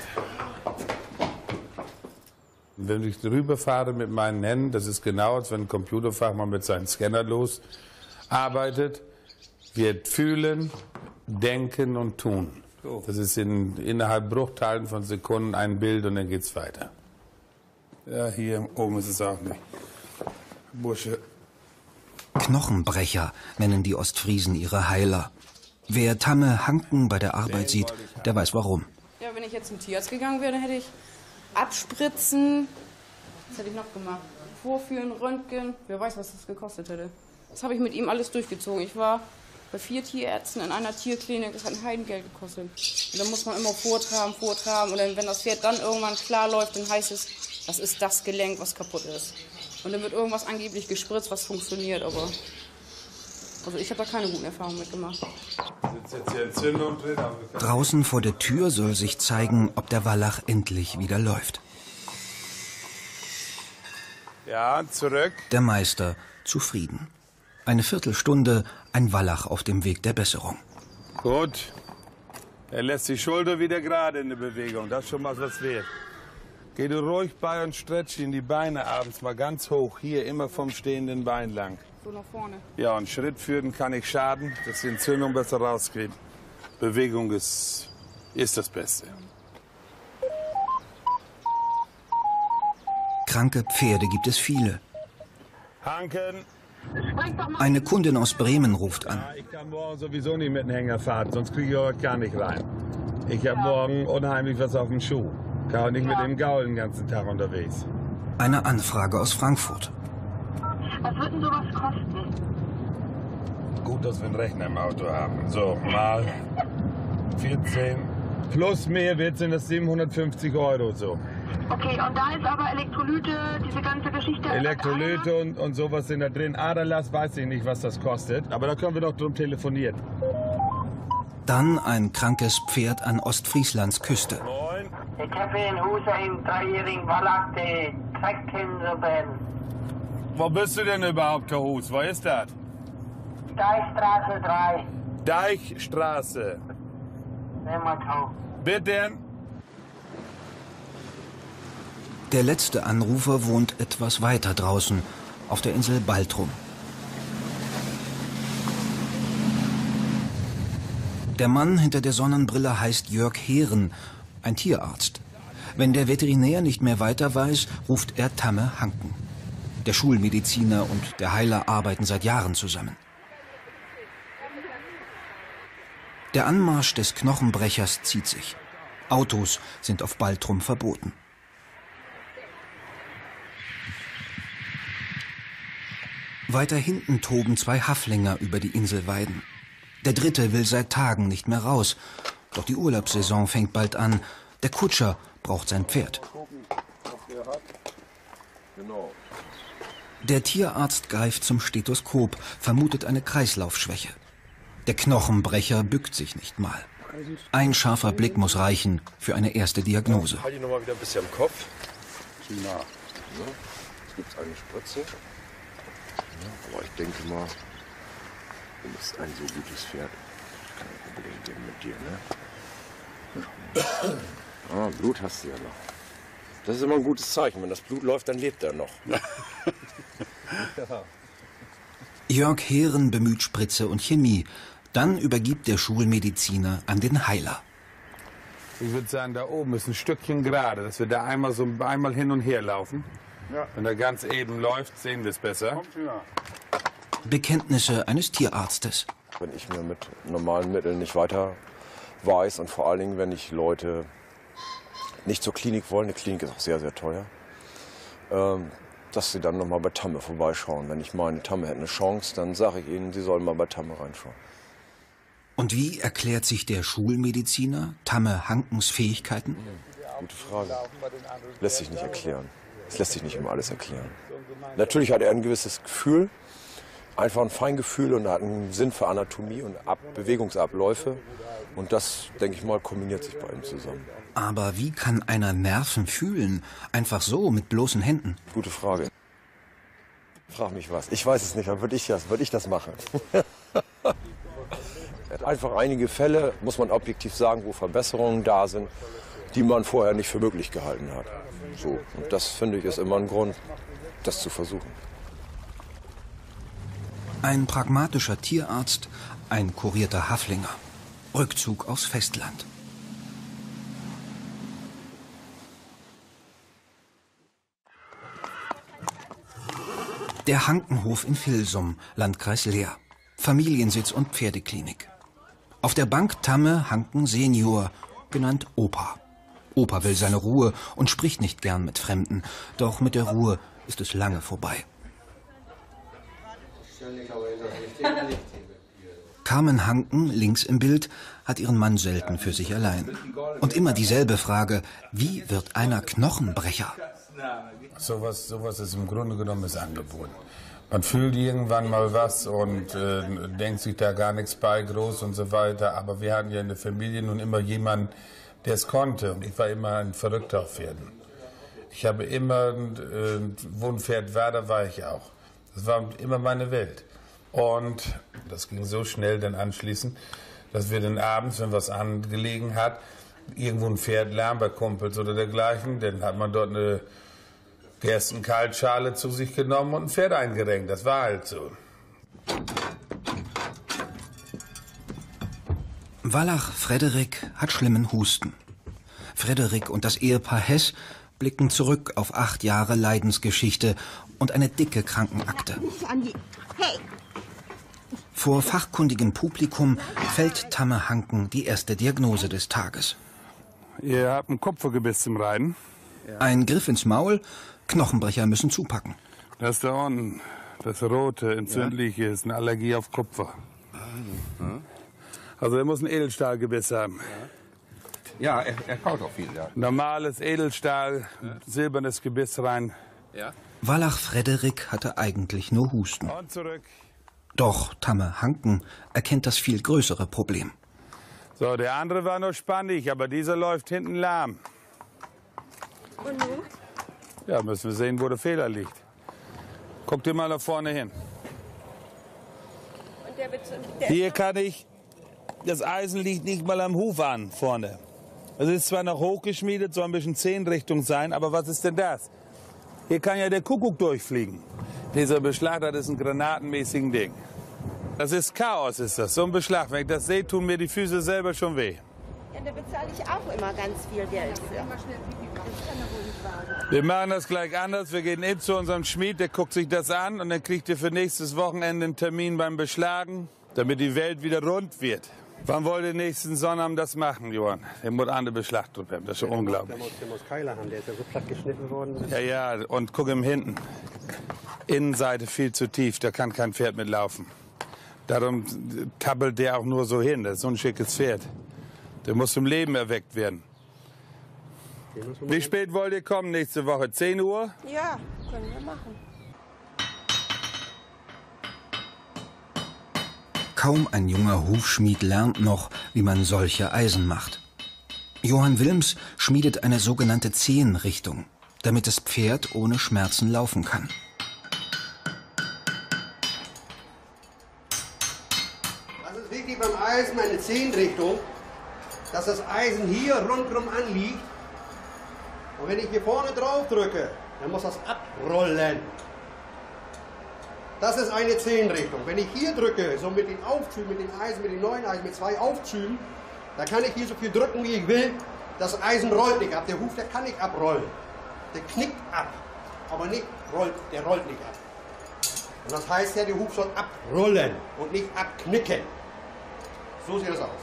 Speaker 1: Wenn ich drüber fahre mit meinen Händen, das ist genau, als wenn ein Computerfachmann mit seinem Scanner losarbeitet, wird fühlen, denken und tun. Das ist innerhalb Bruchteilen von Sekunden ein Bild und dann geht's weiter. Ja, hier oben ist es auch nicht. Bursche.
Speaker 2: Knochenbrecher nennen die Ostfriesen ihre Heiler. Wer Tamme Hanken bei der Arbeit sieht, der weiß warum.
Speaker 3: Ja, wenn ich jetzt zum Tierarzt gegangen wäre, dann hätte ich abspritzen. Was hätte ich noch gemacht? Vorführen, Röntgen. Wer weiß, was das gekostet hätte. Das habe ich mit ihm alles durchgezogen. Ich war bei 4 Tierärzten in einer Tierklinik. Das hat ein Heidengeld gekostet. Und dann muss man immer vortraben. Und dann, wenn das Pferd dann irgendwann klar läuft, dann heißt es, das ist das Gelenk, was kaputt ist. Und dann wird irgendwas angeblich gespritzt, was funktioniert. Aber also ich habe da keine guten Erfahrungen mitgemacht.
Speaker 2: Draußen vor der Tür soll sich zeigen, ob der Wallach endlich wieder läuft.
Speaker 1: Ja, zurück.
Speaker 2: Der Meister zufrieden. Eine Viertelstunde, ein Wallach auf dem Weg der Besserung.
Speaker 1: Gut. Er lässt die Schulter wieder gerade in der Bewegung. Das ist schon mal was wert. Geh du ruhig bei und stretch ihn die Beine abends mal ganz hoch. Hier immer vom stehenden Bein lang.
Speaker 3: So nach vorne.
Speaker 1: Ja, und Schritt führen kann nicht schaden, dass die Entzündung besser rausgeht. Bewegung ist das Beste.
Speaker 2: Kranke Pferde gibt es viele.
Speaker 1: Hanken.
Speaker 2: Eine Kundin aus Bremen ruft an.
Speaker 1: Ja, ich kann morgen sowieso nicht mit dem Hänger fahren, sonst kriege ich heute gar nicht rein. Ich habe morgen unheimlich was auf dem Schuh. Kann auch nicht mit dem Gaul den ganzen Tag unterwegs.
Speaker 2: Eine Anfrage aus Frankfurt.
Speaker 4: Was wird denn sowas kosten?
Speaker 1: Gut, dass wir einen Rechner im Auto haben. So, mal 14. Plus Mehrwert sind das 750 € so.
Speaker 4: Okay, und da ist aber Elektrolyte, diese ganze Geschichte...
Speaker 1: Elektrolyte und sowas sind da drin. Aderlass weiß ich nicht, was das kostet. Aber da können wir doch drum telefonieren.
Speaker 2: Dann ein krankes Pferd an Ostfrieslands Küste.
Speaker 1: Moin.
Speaker 5: Ich habe in Huse einen 3-jährigen Wallach, der Treckkinsuppen.
Speaker 1: Wo bist du denn überhaupt, Kahus? Wo ist das?
Speaker 5: Deichstraße 3.
Speaker 1: Deichstraße.
Speaker 5: Nemmertau.
Speaker 1: Bitte?
Speaker 2: Der letzte Anrufer wohnt etwas weiter draußen, auf der Insel Baltrum. Der Mann hinter der Sonnenbrille heißt Jörg Heeren, ein Tierarzt. Wenn der Veterinär nicht mehr weiter weiß, ruft er Tamme Hanken. Der Schulmediziner und der Heiler arbeiten seit Jahren zusammen. Der Anmarsch des Knochenbrechers zieht sich. Autos sind auf Baltrum verboten. Weiter hinten toben 2 Haflinger über die Inselweiden. Der dritte will seit Tagen nicht mehr raus. Doch die Urlaubssaison fängt bald an. Der Kutscher braucht sein Pferd. Der Tierarzt greift zum Stethoskop, vermutet eine Kreislaufschwäche. Der Knochenbrecher bückt sich nicht mal. Ein scharfer Blick muss reichen für eine erste Diagnose.
Speaker 6: Halt die nochmal wieder ein bisschen am Kopf. So, jetzt gibt es eine Spritze. Ja, aber ich denke mal, du bist ein so gutes Pferd. Kein Problem geben mit dir, ne? Ah, Blut hast du ja noch. Das ist immer ein gutes Zeichen. Wenn das Blut läuft, dann lebt er noch.
Speaker 2: Jörg Heeren bemüht Spritze und Chemie. Dann übergibt der Schulmediziner an den Heiler.
Speaker 1: Ich würde sagen, da oben ist ein Stückchen gerade, dass wir da einmal hin und her laufen. Ja. Wenn er ganz eben läuft, sehen wir es besser.
Speaker 2: Bekenntnisse eines Tierarztes.
Speaker 6: Wenn ich mir mit normalen Mitteln nicht weiter weiß und vor allen Dingen, wenn ich Leute nicht zur Klinik wollen, eine Klinik ist auch sehr, sehr teuer, dass sie dann nochmal bei Tamme vorbeischauen. Wenn ich meine, Tamme hätte eine Chance, dann sage ich ihnen, sie sollen mal bei Tamme reinschauen.
Speaker 2: Und wie erklärt sich der Schulmediziner Tamme Hankens Fähigkeiten?
Speaker 6: Gute Frage. Lässt sich nicht erklären. Es lässt sich nicht immer alles erklären. Natürlich hat er ein gewisses Gefühl, einfach ein Feingefühl und hat einen Sinn für Anatomie und Bewegungsabläufe. Und das, denke ich mal, kombiniert sich bei ihm zusammen.
Speaker 2: Aber wie kann einer Nerven fühlen? Einfach so, mit bloßen Händen?
Speaker 6: Gute Frage. Frag mich was. Ich weiß es nicht, dann würde ich das machen. Einfach einige Fälle, muss man objektiv sagen, wo Verbesserungen da sind, die man vorher nicht für möglich gehalten hat. So. Und das, finde ich, ist immer ein Grund, das zu versuchen.
Speaker 2: Ein pragmatischer Tierarzt, ein kurierter Haflinger. Rückzug aufs Festland. Der Hankenhof in Vilsum, Landkreis Leer. Familiensitz und Pferdeklinik. Auf der Bank Tamme Hanken Senior, genannt Opa. Opa will seine Ruhe und spricht nicht gern mit Fremden. Doch mit der Ruhe ist es lange vorbei. Carmen Hanken, links im Bild, hat ihren Mann selten für sich allein. Und immer dieselbe Frage, wie wird einer Knochenbrecher?
Speaker 1: Sowas ist im Grunde genommen das Angebot. Man fühlt irgendwann mal was und denkt sich da gar nichts bei, groß und so weiter. Aber wir hatten ja in der Familie nun immer jemanden, der es konnte. Und ich war immer ein Verrückter auf Pferden. Ich habe immer, wo ein Pferd war, da war ich auch. Das war immer meine Welt. Und das ging so schnell dann anschließend, dass wir dann abends, wenn was angelegen hat, irgendwo ein Pferd Lärm bei Kumpels oder dergleichen, dann hat man dort eine Gerstenkaltschale zu sich genommen und ein Pferd eingerenkt. Das war halt so.
Speaker 2: Wallach Frederik hat schlimmen Husten. Frederik und das Ehepaar Hess blicken zurück auf 8 Jahre Leidensgeschichte und eine dicke Krankenakte.
Speaker 7: Hey.
Speaker 2: Vor fachkundigem Publikum fällt Tamme Hanken die erste Diagnose des Tages.
Speaker 1: Ihr habt ein Kupfergebiss zum Reiten.
Speaker 2: Ein Griff ins Maul, Knochenbrecher müssen zupacken.
Speaker 1: Das da unten, das rote, entzündliche, ist eine Allergie auf Kupfer. Also er muss ein Edelstahlgebiss haben.
Speaker 8: Ja, er kaut auch viel, ja.
Speaker 1: Normales Edelstahl, silbernes Gebiss rein.
Speaker 8: Ja.
Speaker 2: Wallach Frederik hatte eigentlich nur Husten.
Speaker 1: Und zurück.
Speaker 2: Doch Tamme Hanken erkennt das viel größere Problem.
Speaker 1: So, der andere war noch spannig, aber dieser läuft hinten lahm.
Speaker 7: Und nun?
Speaker 1: Ja, müssen wir sehen, wo der Fehler liegt. Guck dir mal nach vorne hin.
Speaker 7: Und der
Speaker 1: Hier kann ich, das Eisen liegt nicht mal am Huf an, vorne. Es ist zwar noch hochgeschmiedet, soll ein bisschen Zehenrichtung sein, aber was ist denn das? Hier kann ja der Kuckuck durchfliegen. Dieser Beschlag, das ist ein granatenmäßiges Ding. Das ist Chaos, ist das. So ein Beschlag. Wenn ich das sehe, tun mir die Füße selber schon weh.
Speaker 7: Ja, da bezahle ich auch immer ganz viel Geld für. Das kann doch wohl nicht wahr sein.
Speaker 1: Wir machen das gleich anders. Wir gehen hin zu unserem Schmied, der guckt sich das an und dann kriegt ihr für nächstes Wochenende einen Termin beim Beschlagen, damit die Welt wieder rund wird. Wann wollt ihr nächsten Sonnabend das machen, Johann? Der muss andere Beschlag drüber haben. Das ist schon unglaublich.
Speaker 9: Der muss Keiler haben, der ist ja so platt geschnitten worden.
Speaker 1: Ja, und guck ihm hinten. Innenseite viel zu tief, da kann kein Pferd mitlaufen. Darum tappelt der auch nur so hin. Das ist so ein schickes Pferd. Der muss zum Leben erweckt werden. Wie spät wollt ihr kommen nächste Woche? 10 Uhr?
Speaker 10: Ja, können wir machen.
Speaker 2: Kaum ein junger Hufschmied lernt noch, wie man solche Eisen macht. Johann Wilms schmiedet eine sogenannte Zehenrichtung, damit das Pferd ohne Schmerzen laufen kann.
Speaker 9: Das ist wichtig beim Eisen, eine Zehenrichtung, dass das Eisen hier rundherum anliegt. Und wenn ich hier vorne drauf drücke, dann muss das abrollen. Das ist eine Zehenrichtung. Wenn ich hier drücke, so mit den Aufzügen, mit den Eisen, mit den neuen Eisen, mit 2 Aufzügen, dann kann ich hier so viel drücken, wie ich will. Das Eisen rollt nicht ab. Der Huf, der kann nicht abrollen. Der knickt ab, aber nicht rollt, der rollt nicht ab. Und das heißt ja, der Huf soll abrollen und nicht abknicken. So sieht das aus.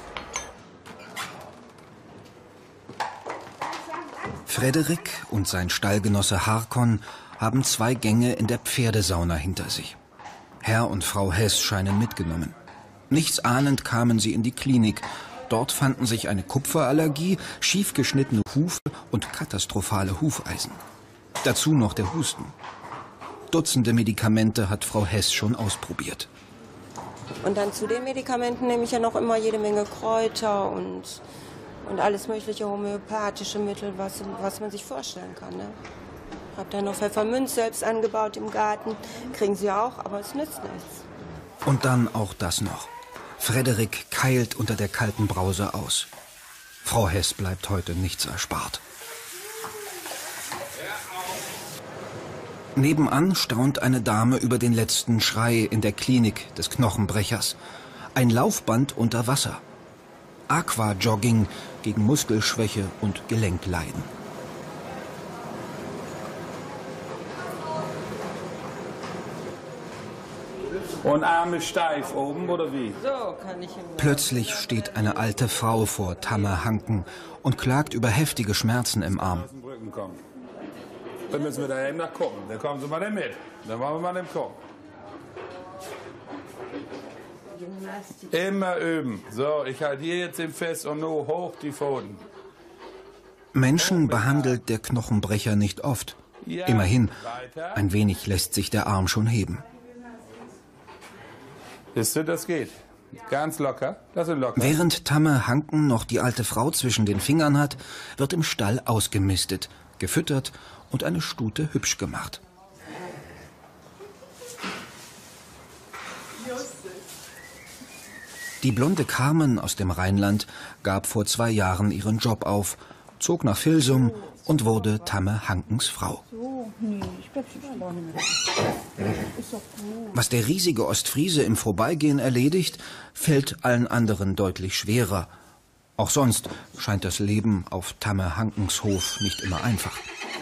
Speaker 2: Frederik und sein Stallgenosse Harkon haben 2 Gänge in der Pferdesauna hinter sich. Herr und Frau Hess scheinen mitgenommen. Nichts ahnend kamen sie in die Klinik. Dort fanden sich eine Kupferallergie, schief geschnittene Hufe und katastrophale Hufeisen. Dazu noch der Husten. Dutzende Medikamente hat Frau Hess schon ausprobiert.
Speaker 10: Und dann zu den Medikamenten nehme ich ja noch immer jede Menge Kräuter und alles mögliche homöopathische Mittel, was man sich vorstellen kann. Ne? Hab dann noch Pfefferminz selbst angebaut im Garten. Kriegen sie auch, aber es nützt nichts.
Speaker 2: Und dann auch das noch. Frederik keilt unter der kalten Brause aus. Frau Hess bleibt heute nichts erspart. Nebenan staunt eine Dame über den letzten Schrei in der Klinik des Knochenbrechers. Ein Laufband unter Wasser. Aquajogging gegen Muskelschwäche und Gelenkleiden.
Speaker 1: Und Arme steif oben, oder wie?
Speaker 13: So kann ich ihm.
Speaker 2: Plötzlich steht eine alte Frau vor Tamme Hanken und klagt über heftige Schmerzen im Arm.
Speaker 1: Dann müssen wir da eben nach gucken. Dann kommen Sie mal dann mit. Dann wollen wir mal dem gucken. Immer üben. So, ich halte hier jetzt im Fest und nur hoch die Pfoten.
Speaker 2: Menschen behandelt der Knochenbrecher nicht oft. Immerhin, ein wenig lässt sich der Arm schon heben.
Speaker 1: Siehst du, das geht. Ganz locker. Das ist locker.
Speaker 2: Während Tamme Hanken noch die alte Frau zwischen den Fingern hat, wird im Stall ausgemistet, gefüttert und eine Stute hübsch gemacht. Die blonde Carmen aus dem Rheinland gab vor 2 Jahren ihren Job auf, zog nach Vilsum und wurde Tamme Hankens Frau. Was der riesige Ostfriese im Vorbeigehen erledigt, fällt allen anderen deutlich schwerer. Auch sonst scheint das Leben auf Tamme Hankens Hof nicht immer einfach.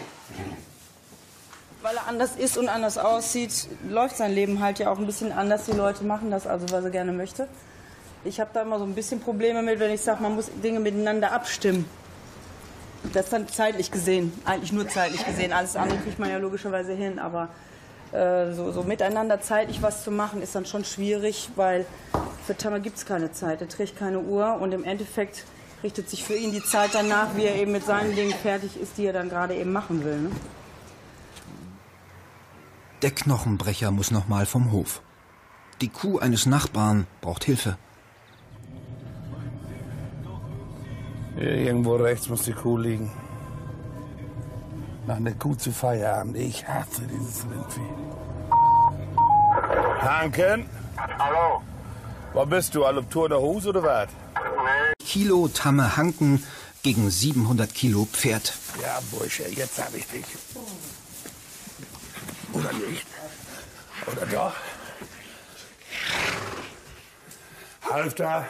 Speaker 13: Weil er anders ist und anders aussieht, läuft sein Leben halt ja auch ein bisschen anders. Die Leute machen das also, weil sie gerne möchte. Ich habe da immer so ein bisschen Probleme mit, wenn ich sage, man muss Dinge miteinander abstimmen. Das dann zeitlich gesehen, eigentlich nur zeitlich gesehen. Alles andere kriegt man ja logischerweise hin, aber so miteinander zeitlich was zu machen, ist dann schon schwierig, weil für Tamme gibt es keine Zeit. Er trägt keine Uhr und im Endeffekt richtet sich für ihn die Zeit danach, wie er eben mit seinen Dingen fertig ist, die er dann gerade eben machen will. Ne?
Speaker 2: Der Knochenbrecher muss noch mal vom Hof. Die Kuh eines Nachbarn braucht Hilfe.
Speaker 1: Irgendwo rechts muss die Kuh liegen. Nach einer Kuh zu Feierabend. Ich hasse dieses Rindvieh. Hanken?
Speaker 5: Hallo?
Speaker 1: Wo bist du? Alle Tour der Hose oder was?
Speaker 2: Kilo Tamme Hanken gegen 700 Kilo Pferd.
Speaker 1: Ja, Bursche, jetzt hab ich dich. Oder nicht? Oder doch? Halfter.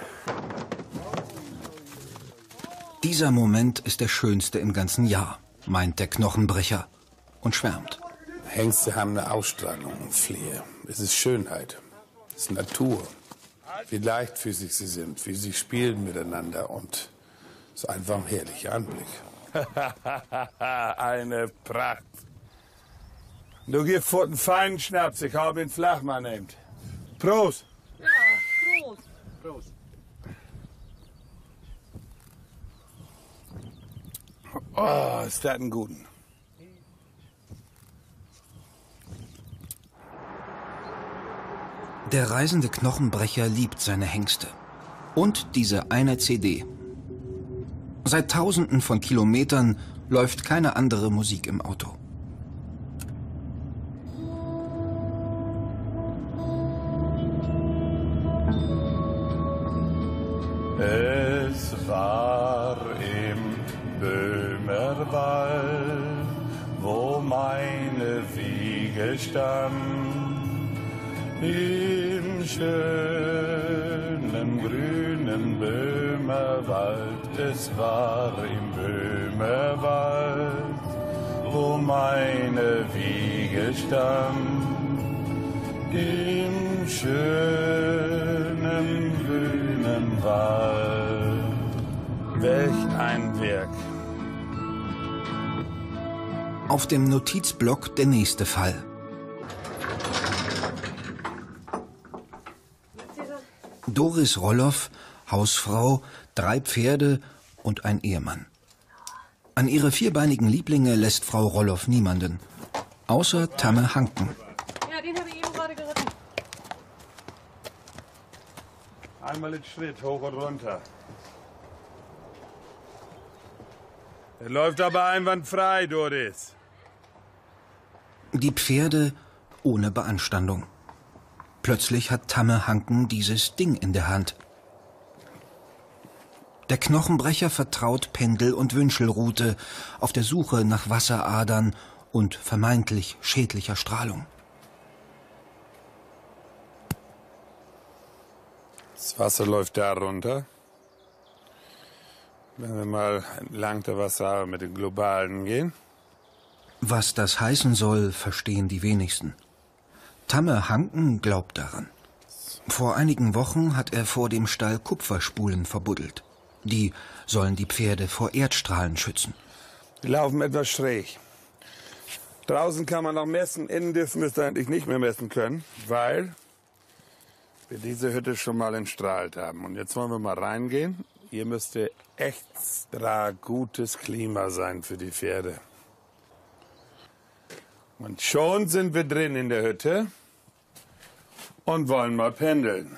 Speaker 2: Dieser Moment ist der schönste im ganzen Jahr, meint der Knochenbrecher und schwärmt.
Speaker 1: Hengste haben eine Ausstrahlung und Flair. Es ist Schönheit. Es ist Natur. Wie leichtfüßig sie sind, wie sie spielen miteinander und es ist einfach ein herrlicher Anblick. Eine Pracht. Du gibst vor den feinen Schnaps, ich habe ihn Flachmann nehmt. Prost!
Speaker 11: Ja, Prost!
Speaker 1: Prost! Oh, ist das ein Guten.
Speaker 2: Der reisende Knochenbrecher liebt seine Hengste. Und diese eine CD. Seit Tausenden von Kilometern läuft keine andere Musik im Auto.
Speaker 1: Es war im Böhmerwald, wo meine Wiege stand. Im schönen grünen Böhmerwald, es war im Böhmerwald, wo meine Wiege stand. Im schönen grünen Wald. Welch ein Werk.
Speaker 2: Auf dem Notizblock der nächste Fall. Doris Rolloff, Hausfrau, 3 Pferde und ein Ehemann. An ihre vierbeinigen Lieblinge lässt Frau Rolloff niemanden, außer Tamme Hanken.
Speaker 11: Ja, den habe ich eben gerade geritten.
Speaker 1: Einmal den Schritt, hoch und runter. Er läuft aber einwandfrei, Doris.
Speaker 2: Die Pferde ohne Beanstandung. Plötzlich hat Tamme Hanken dieses Ding in der Hand. Der Knochenbrecher vertraut Pendel- und Wünschelrute auf der Suche nach Wasseradern und vermeintlich schädlicher Strahlung.
Speaker 1: Das Wasser läuft da runter. Wenn wir mal entlang der Wasserader mit den globalen gehen.
Speaker 2: Was das heißen soll, verstehen die wenigsten. Tamme Hanken glaubt daran. Vor einigen Wochen hat er vor dem Stall Kupferspulen verbuddelt. Die sollen die Pferde vor Erdstrahlen schützen.
Speaker 1: Die laufen etwas schräg. Draußen kann man noch messen, innen dürfen wir es eigentlich nicht mehr messen können, weil wir diese Hütte schon mal entstrahlt haben. Und jetzt wollen wir mal reingehen. Hier müsste extra gutes Klima sein für die Pferde. Und schon sind wir drin in der Hütte und wollen mal pendeln.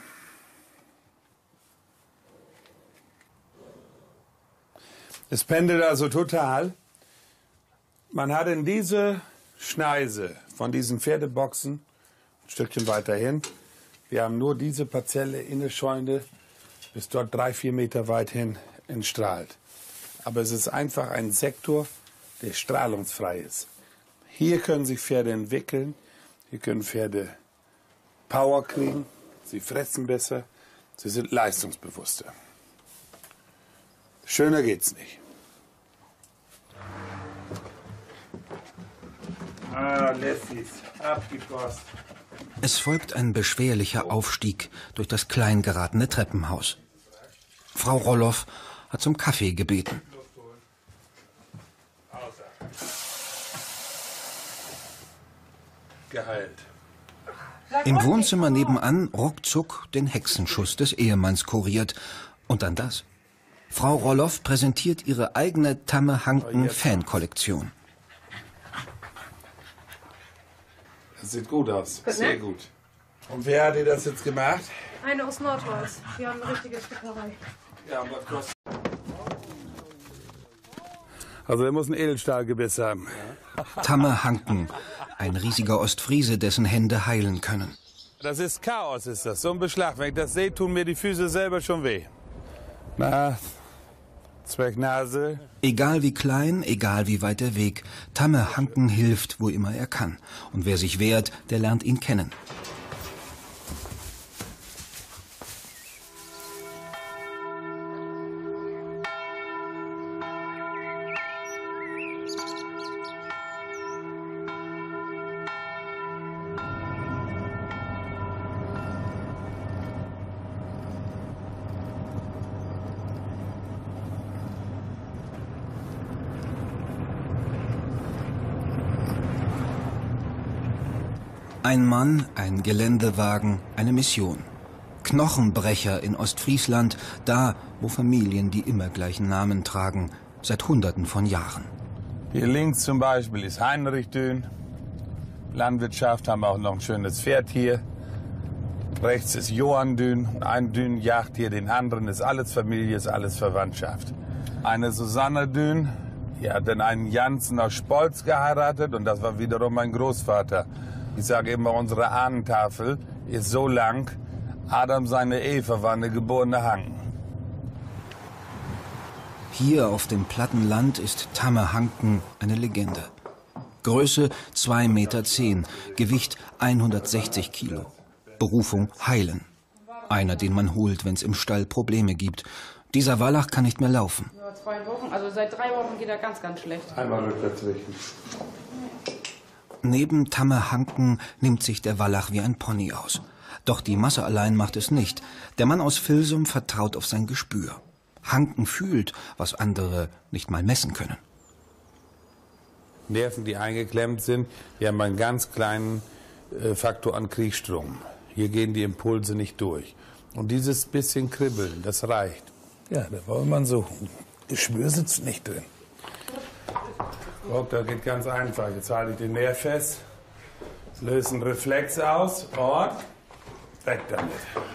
Speaker 1: Es pendelt also total. Man hat in diese Schneise von diesen Pferdeboxen, ein Stückchen weiter hin, wir haben nur diese Parzelle in der Scheune bis dort 3-4 Meter weit hin entstrahlt. Aber es ist einfach ein Sektor, der strahlungsfrei ist. Hier können sich Pferde entwickeln, hier können Pferde Power kriegen, sie fressen besser, sie sind leistungsbewusster. Schöner geht's nicht. Leffis, abgekost.
Speaker 2: Es folgt ein beschwerlicher Aufstieg durch das klein geratene Treppenhaus. Frau Roloff hat zum Kaffee gebeten.
Speaker 1: Geheilt.
Speaker 2: Im Wohnzimmer nebenan ruckzuck den Hexenschuss des Ehemanns kuriert. Und dann das. Frau Roloff präsentiert ihre eigene Tamme Hanken Fankollektion.
Speaker 1: Das sieht gut aus, sehr gut. Und wer hat dir das jetzt gemacht?
Speaker 11: Eine aus Nordholz. Wir haben eine richtige Stickerei.
Speaker 1: Ja, und was kostet? Also er muss ein Edelstahlgebiss haben.
Speaker 2: Tamme Hanken, ein riesiger Ostfriese, dessen Hände heilen können.
Speaker 1: Das ist Chaos, ist das. So ein Beschlag. Wenn ich das sehe, tun mir die Füße selber schon weh. Na, Zwergnase.
Speaker 2: Egal wie klein, egal wie weit der Weg, Tamme Hanken hilft, wo immer er kann. Und wer sich wehrt, der lernt ihn kennen. Ein Mann, ein Geländewagen, eine Mission. Knochenbrecher in Ostfriesland, da, wo Familien die immer gleichen Namen tragen, seit Hunderten von Jahren.
Speaker 1: Hier links zum Beispiel ist Heinrich Dün. Landwirtschaft, haben auch noch ein schönes Pferd hier. Rechts ist Johann Dün. Ein Dün jagt hier den anderen, ist alles Familie, ist alles Verwandtschaft. Eine Susanne Dün, die hat dann einen Jansen aus Spolz geheiratet und das war wiederum mein Großvater. Ich sage immer, unsere Ahnentafel ist so lang, Adam seine Eva war eine geborene Hanken.
Speaker 2: Hier auf dem platten Land ist Tamme Hanken eine Legende. Größe 2,10 Meter, Gewicht 160 Kilo. Berufung heilen. Einer, den man holt, wenn es im Stall Probleme gibt. Dieser Wallach kann nicht mehr laufen.
Speaker 3: Ja, 2 Wochen, also seit 3 Wochen geht er ganz, ganz schlecht.
Speaker 1: Einmal rückwärts richten.
Speaker 2: Neben Tamme Hanken nimmt sich der Wallach wie ein Pony aus. Doch die Masse allein macht es nicht. Der Mann aus Vilsum vertraut auf sein Gespür. Hanken fühlt, was andere nicht mal messen können.
Speaker 1: Nerven, die eingeklemmt sind, die haben einen ganz kleinen Faktor an Kriechstrom. Hier gehen die Impulse nicht durch. Und dieses bisschen Kribbeln, das reicht. Ja, da wollen wir suchen. Gespür sitzt nicht drin. Guck, das geht ganz einfach. Jetzt halte ich den Nerv fest, löse einen Reflex aus und weg damit.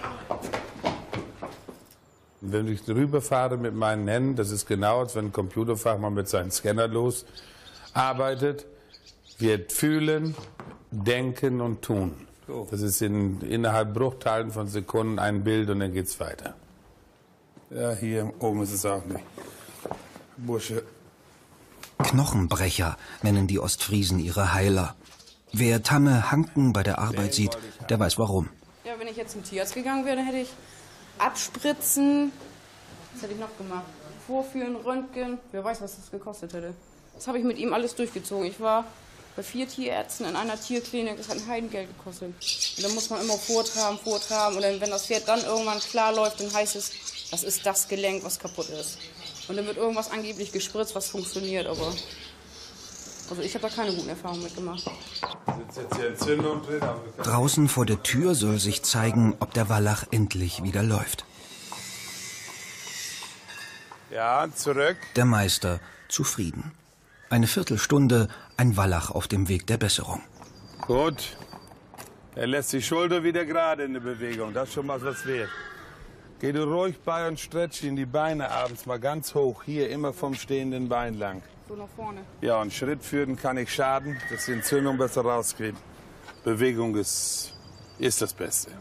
Speaker 1: Und wenn ich rüberfahre mit meinen Händen, das ist genau, als wenn ein Computerfachmann mit seinem Scanner losarbeitet, wird fühlen, denken und tun. Das ist innerhalb Bruchteilen von Sekunden ein Bild und dann geht's weiter. Ja, hier oben ist es auch nicht. Busche.
Speaker 2: Knochenbrecher nennen die Ostfriesen ihre Heiler. Wer Tamme Hanken bei der Arbeit sieht, der weiß warum.
Speaker 3: Ja, wenn ich jetzt zum Tierarzt gegangen wäre, dann hätte ich abspritzen. Was hätte ich noch gemacht? Vorführen, Röntgen. Wer weiß, was das gekostet hätte. Das habe ich mit ihm alles durchgezogen. Ich war bei 4 Tierärzten in einer Tierklinik. Das hat ein Heidengeld gekostet. Und dann muss man immer vortraben. Und dann, wenn das Pferd dann irgendwann klar läuft, dann heißt es, das ist das Gelenk, was kaputt ist. Und dann wird irgendwas angeblich gespritzt, was funktioniert. Aber also ich habe da keine guten Erfahrungen mitgemacht.
Speaker 2: Draußen vor der Tür soll sich zeigen, ob der Wallach endlich wieder läuft.
Speaker 1: Ja, zurück.
Speaker 2: Der Meister zufrieden. Eine Viertelstunde, ein Wallach auf dem Weg der Besserung.
Speaker 1: Gut. Er lässt die Schulter wieder gerade in der Bewegung. Das ist schon mal was wert. Geh du ruhig bei und stretch ihn die Beine abends mal ganz hoch. Hier immer vom stehenden Bein lang.
Speaker 3: So nach vorne.
Speaker 1: Ja, und Schritt führen kann nicht schaden, dass die Entzündung besser rausgeht. Bewegung ist das Beste.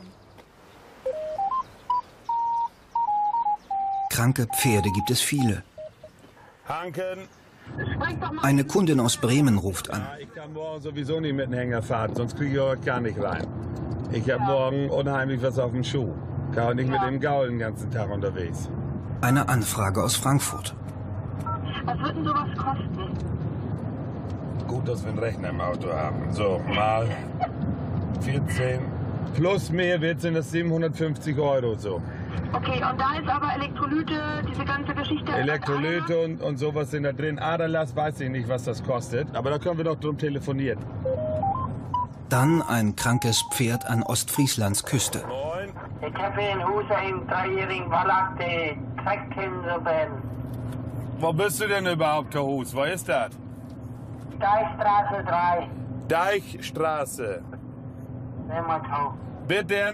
Speaker 2: Kranke Pferde gibt es viele.
Speaker 1: Hanken.
Speaker 2: Eine Kundin aus Bremen ruft an.
Speaker 1: Ja, ich kann morgen sowieso nicht mit dem Hänger fahren, sonst kriege ich heute gar nicht rein. Ich habe morgen unheimlich was auf dem Schuh. Kann auch nicht mit dem Gaul den ganzen Tag unterwegs.
Speaker 2: Eine Anfrage aus Frankfurt.
Speaker 4: Was wird denn sowas kosten?
Speaker 1: Gut, dass wir einen Rechner im Auto haben. So, mal 14. Plus Mehrwert sind das 750 € so.
Speaker 4: Okay, und da ist aber Elektrolyte, diese ganze Geschichte.
Speaker 1: Elektrolyte und sowas sind da drin. Aderlass weiß ich nicht, was das kostet. Aber da können wir doch drum telefonieren.
Speaker 2: Dann ein krankes Pferd an Ostfrieslands Küste.
Speaker 1: Moin.
Speaker 5: Ich habe in Huse einen 3-jährigen Wallach, der Treckkinsuppen.
Speaker 1: Wo bist du denn überhaupt, Kahus? Wo ist das?
Speaker 5: Deichstraße 3.
Speaker 1: Deichstraße.
Speaker 5: Nemmertau.
Speaker 1: Bitte?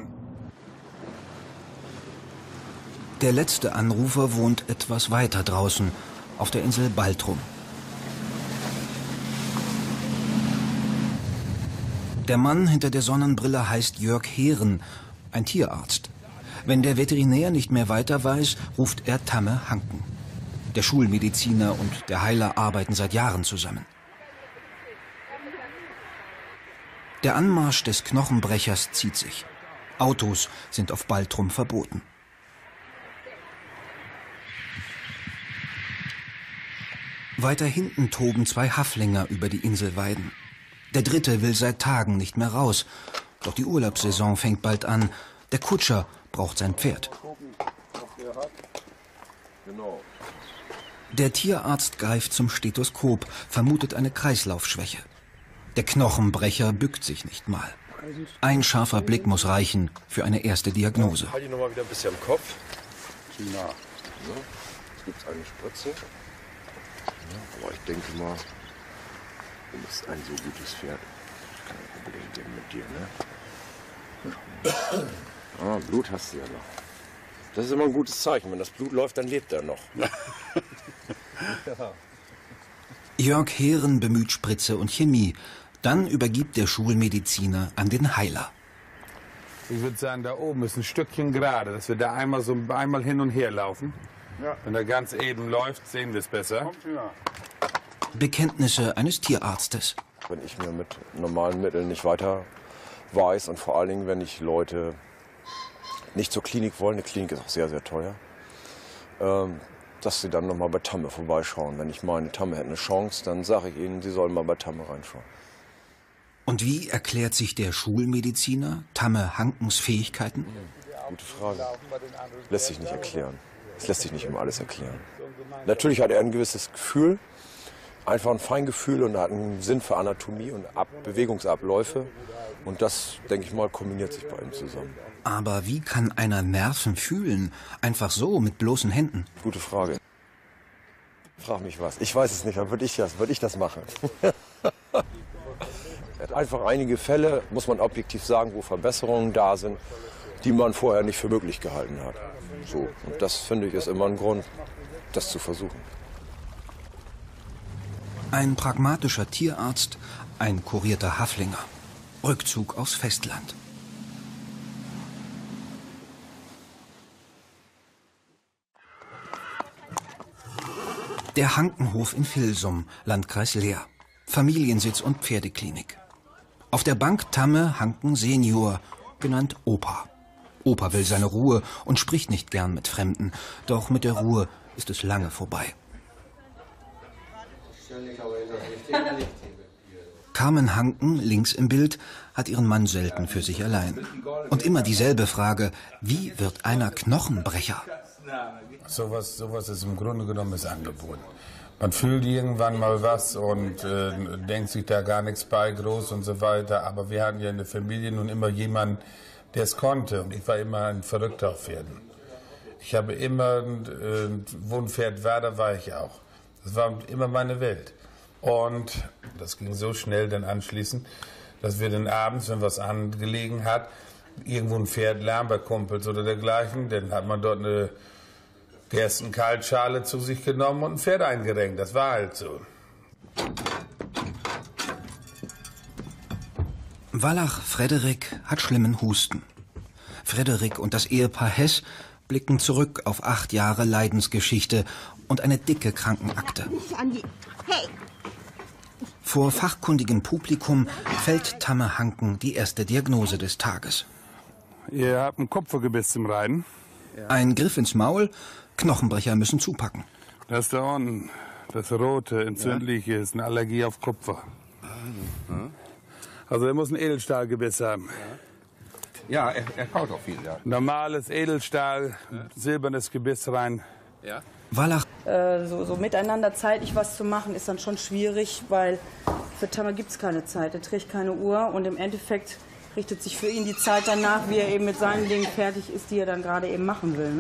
Speaker 2: Der letzte Anrufer wohnt etwas weiter draußen, auf der Insel Baltrum. Der Mann hinter der Sonnenbrille heißt Jörg Heeren, ein Tierarzt. Wenn der Veterinär nicht mehr weiter weiß, ruft er Tamme Hanken. Der Schulmediziner und der Heiler arbeiten seit Jahren zusammen. Der Anmarsch des Knochenbrechers zieht sich. Autos sind auf Baltrum verboten. Weiter hinten toben 2 Haflinger über die Inselweiden. Der dritte will seit Tagen nicht mehr raus. Doch die Urlaubssaison fängt bald an. Der Kutscher braucht sein Pferd. Der Tierarzt greift zum Stethoskop, vermutet eine Kreislaufschwäche. Der Knochenbrecher bückt sich nicht mal. Ein scharfer Blick muss reichen für eine erste Diagnose.
Speaker 6: Halt die nochmal wieder ein bisschen im Kopf. Ja. So, jetzt gibt es eine Spritze. Ja, aber ich denke mal, du bist ein so gutes Pferd. Kein Problem geben mit dir, ne? Ah, Blut hast du ja noch. Das ist immer ein gutes Zeichen. Wenn das Blut läuft, dann lebt er noch.
Speaker 2: Jörg Heeren bemüht Spritze und Chemie. Dann übergibt der Schulmediziner an den Heiler.
Speaker 1: Ich würde sagen, da oben ist ein Stückchen gerade, dass wir da einmal hin und her laufen. Ja. Wenn er ganz eben läuft, sehen wir es besser.
Speaker 2: Bekenntnisse eines Tierarztes.
Speaker 6: Wenn ich mir mit normalen Mitteln nicht weiter weiß und vor allen Dingen, wenn ich Leute nicht zur Klinik wollen, eine Klinik ist auch sehr, sehr teuer, dass sie dann noch mal bei Tamme vorbeischauen. Wenn ich meine, Tamme hätte eine Chance, dann sage ich ihnen, sie sollen mal bei Tamme reinschauen.
Speaker 2: Und wie erklärt sich der Schulmediziner Tamme Hankens Fähigkeiten?
Speaker 6: Gute Frage. Lässt sich nicht erklären. Es lässt sich nicht immer alles erklären. Natürlich hat er ein gewisses Gefühl, einfach ein Feingefühl und hat einen Sinn für Anatomie und Bewegungsabläufe. Und das, denke ich mal, kombiniert sich bei ihm zusammen.
Speaker 2: Aber wie kann einer Nerven fühlen? Einfach so, mit bloßen Händen?
Speaker 6: Gute Frage. Frag mich was. Ich weiß es nicht, dann würde ich das machen. Einfach einige Fälle, muss man objektiv sagen, wo Verbesserungen da sind, die man vorher nicht für möglich gehalten hat. So. Und das, finde ich, ist immer ein Grund, das zu versuchen.
Speaker 2: Ein pragmatischer Tierarzt, ein kurierter Haflinger. Rückzug aufs Festland. Der Hankenhof in Vilsum, Landkreis Leer. Familiensitz und Pferdeklinik. Auf der Bank Tamme Hanken Senior, genannt Opa. Opa will seine Ruhe und spricht nicht gern mit Fremden. Doch mit der Ruhe ist es lange vorbei. Carmen Hanken, links im Bild, hat ihren Mann selten für sich allein. Und immer dieselbe Frage, wie wird einer Knochenbrecher?
Speaker 1: Sowas ist im Grunde genommen das Angebot. Man fühlt irgendwann mal was und denkt sich da gar nichts bei, groß und so weiter. Aber wir hatten ja in der Familie nun immer jemanden, der es konnte. Und ich war immer ein Verrückter auf Pferden. Ich habe immer, wo ein Pferd war, da war ich auch. Das war immer meine Welt. Und das ging so schnell dann anschließend, dass wir dann abends, wenn was angelegen hat, irgendwo ein Pferd Lärm bei Kumpels oder dergleichen, dann hat man dort eine Gerstenkaltschale zu sich genommen und ein Pferd eingerenkt. Das war halt so.
Speaker 2: Wallach Frederik hat schlimmen Husten. Frederik und das Ehepaar Hess blicken zurück auf 8 Jahre Leidensgeschichte und eine dicke Krankenakte.
Speaker 7: Hey.
Speaker 2: Vor fachkundigem Publikum fällt Tamme Hanken die erste Diagnose des Tages.
Speaker 1: Ihr habt ein Kupfergebiss zum Reiten.
Speaker 2: Ein Griff ins Maul, Knochenbrecher müssen zupacken.
Speaker 1: Das da unten, das rote, entzündliche, ist eine Allergie auf Kupfer. Also er muss ein Edelstahlgebiss haben.
Speaker 8: Ja, er kaut auch viel, ja.
Speaker 1: Normales Edelstahl, silbernes Gebiss rein.
Speaker 8: Ja.
Speaker 2: Wallach.
Speaker 13: So miteinander zeitlich was zu machen, ist dann schon schwierig, weil für Tamme gibt es keine Zeit. Er trägt keine Uhr und im Endeffekt richtet sich für ihn die Zeit danach, wie er eben mit seinen Dingen fertig ist, die er dann gerade eben machen will. Ne?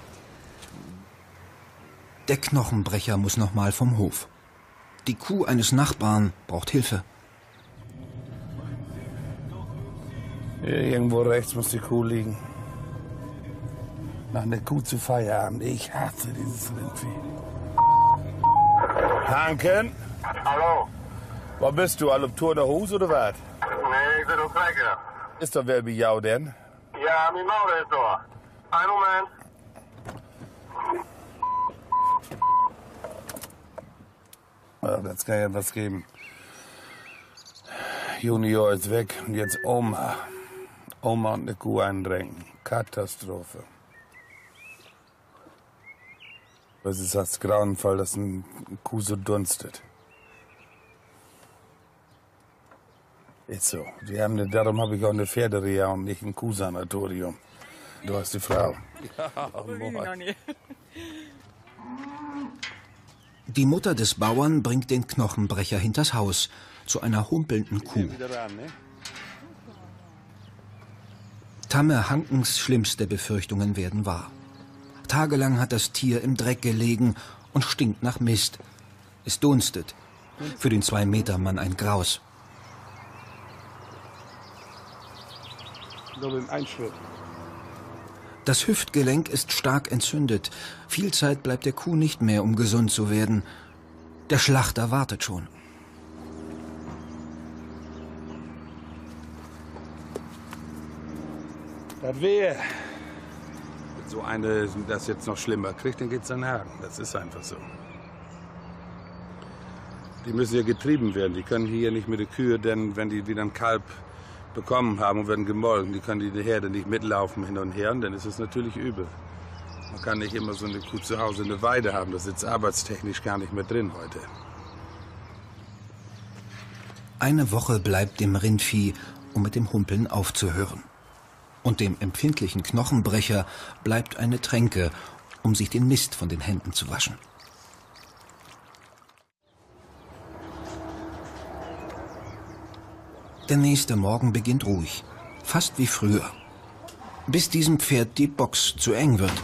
Speaker 2: Der Knochenbrecher muss noch mal vom Hof. Die Kuh eines Nachbarn braucht Hilfe.
Speaker 1: Irgendwo rechts muss die Kuh liegen. Nach einer Kuh zu Feierabend. Ich hasse dieses Rindvieh. Hanken?
Speaker 14: Hallo?
Speaker 1: Wo bist du? Auf Tour der Hus oder was?
Speaker 14: Nee, ich bin auf Trecker.
Speaker 1: Ist doch wer wie jou denn?
Speaker 14: Ja, mein Maul ist da. Einen Moment.
Speaker 1: Oh, das kann ja was geben. Junior ist weg und jetzt Oma. Oma und eine Kuh eindrängen. Katastrophe. Das ist das grauenvoll, dass eine Kuh so dunstet. Ist so. Darum habe ich auch eine Pferdereha und nicht ein Kuhsanatorium. Du hast die Frau.
Speaker 2: Ja, die Mutter des Bauern bringt den Knochenbrecher hinters Haus zu einer humpelnden Kuh. Tamme Hankens schlimmste Befürchtungen werden wahr. Tagelang hat das Tier im Dreck gelegen und stinkt nach Mist. Es dunstet. Für den 2-Meter-Mann ein Graus. Das Hüftgelenk ist stark entzündet. Viel Zeit bleibt der Kuh nicht mehr, um gesund zu werden. Der Schlachter wartet schon.
Speaker 1: Das wäre. So eine, das jetzt noch schlimmer kriegt, dann geht's an den Haken. Das ist einfach so. Die müssen ja getrieben werden. Die können hier nicht mit den Kühen, denn wenn die wieder ein Kalb bekommen haben und werden gemolken, die können die Herde nicht mitlaufen hin und her. Und dann ist es natürlich übel. Man kann nicht immer so eine Kuh zu Hause eine Weide haben. Das ist arbeitstechnisch gar nicht mehr drin heute.
Speaker 2: Eine Woche bleibt dem Rindvieh, um mit dem Humpeln aufzuhören. Und dem empfindlichen Knochenbrecher bleibt eine Tränke, um sich den Mist von den Händen zu waschen. Der nächste Morgen beginnt ruhig, fast wie früher, bis diesem Pferd die Box zu eng wird.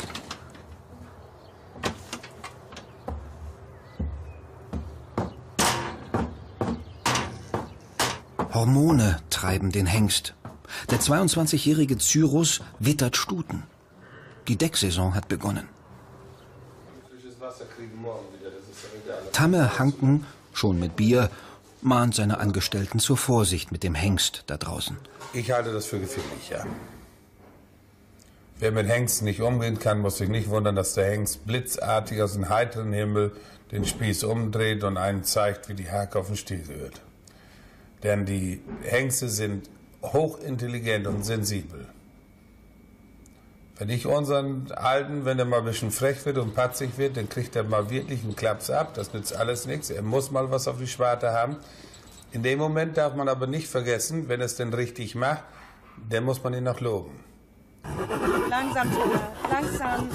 Speaker 2: Hormone treiben den Hengst. Der 22-jährige Cyrus wittert Stuten. Die Decksaison hat begonnen. Tamme Hanken, schon mit Bier, mahnt seine Angestellten zur Vorsicht mit dem Hengst da draußen.
Speaker 1: Ich halte das für gefährlich, ja. Wer mit Hengsten nicht umgehen kann, muss sich nicht wundern, dass der Hengst blitzartig aus dem heiteren Himmel den Spieß umdreht und einen zeigt, wie die Hake auf den Stiel gehört. Denn die Hengste sind hochintelligent und sensibel. Wenn ich unseren Alten, wenn er mal ein bisschen frech wird und patzig wird, dann kriegt er mal wirklich einen Klaps ab. Das nützt alles nichts. Er muss mal was auf die Schwarte haben. In dem Moment darf man aber nicht vergessen, wenn er es denn richtig macht, dann muss man ihn noch loben.
Speaker 13: Langsam, langsam.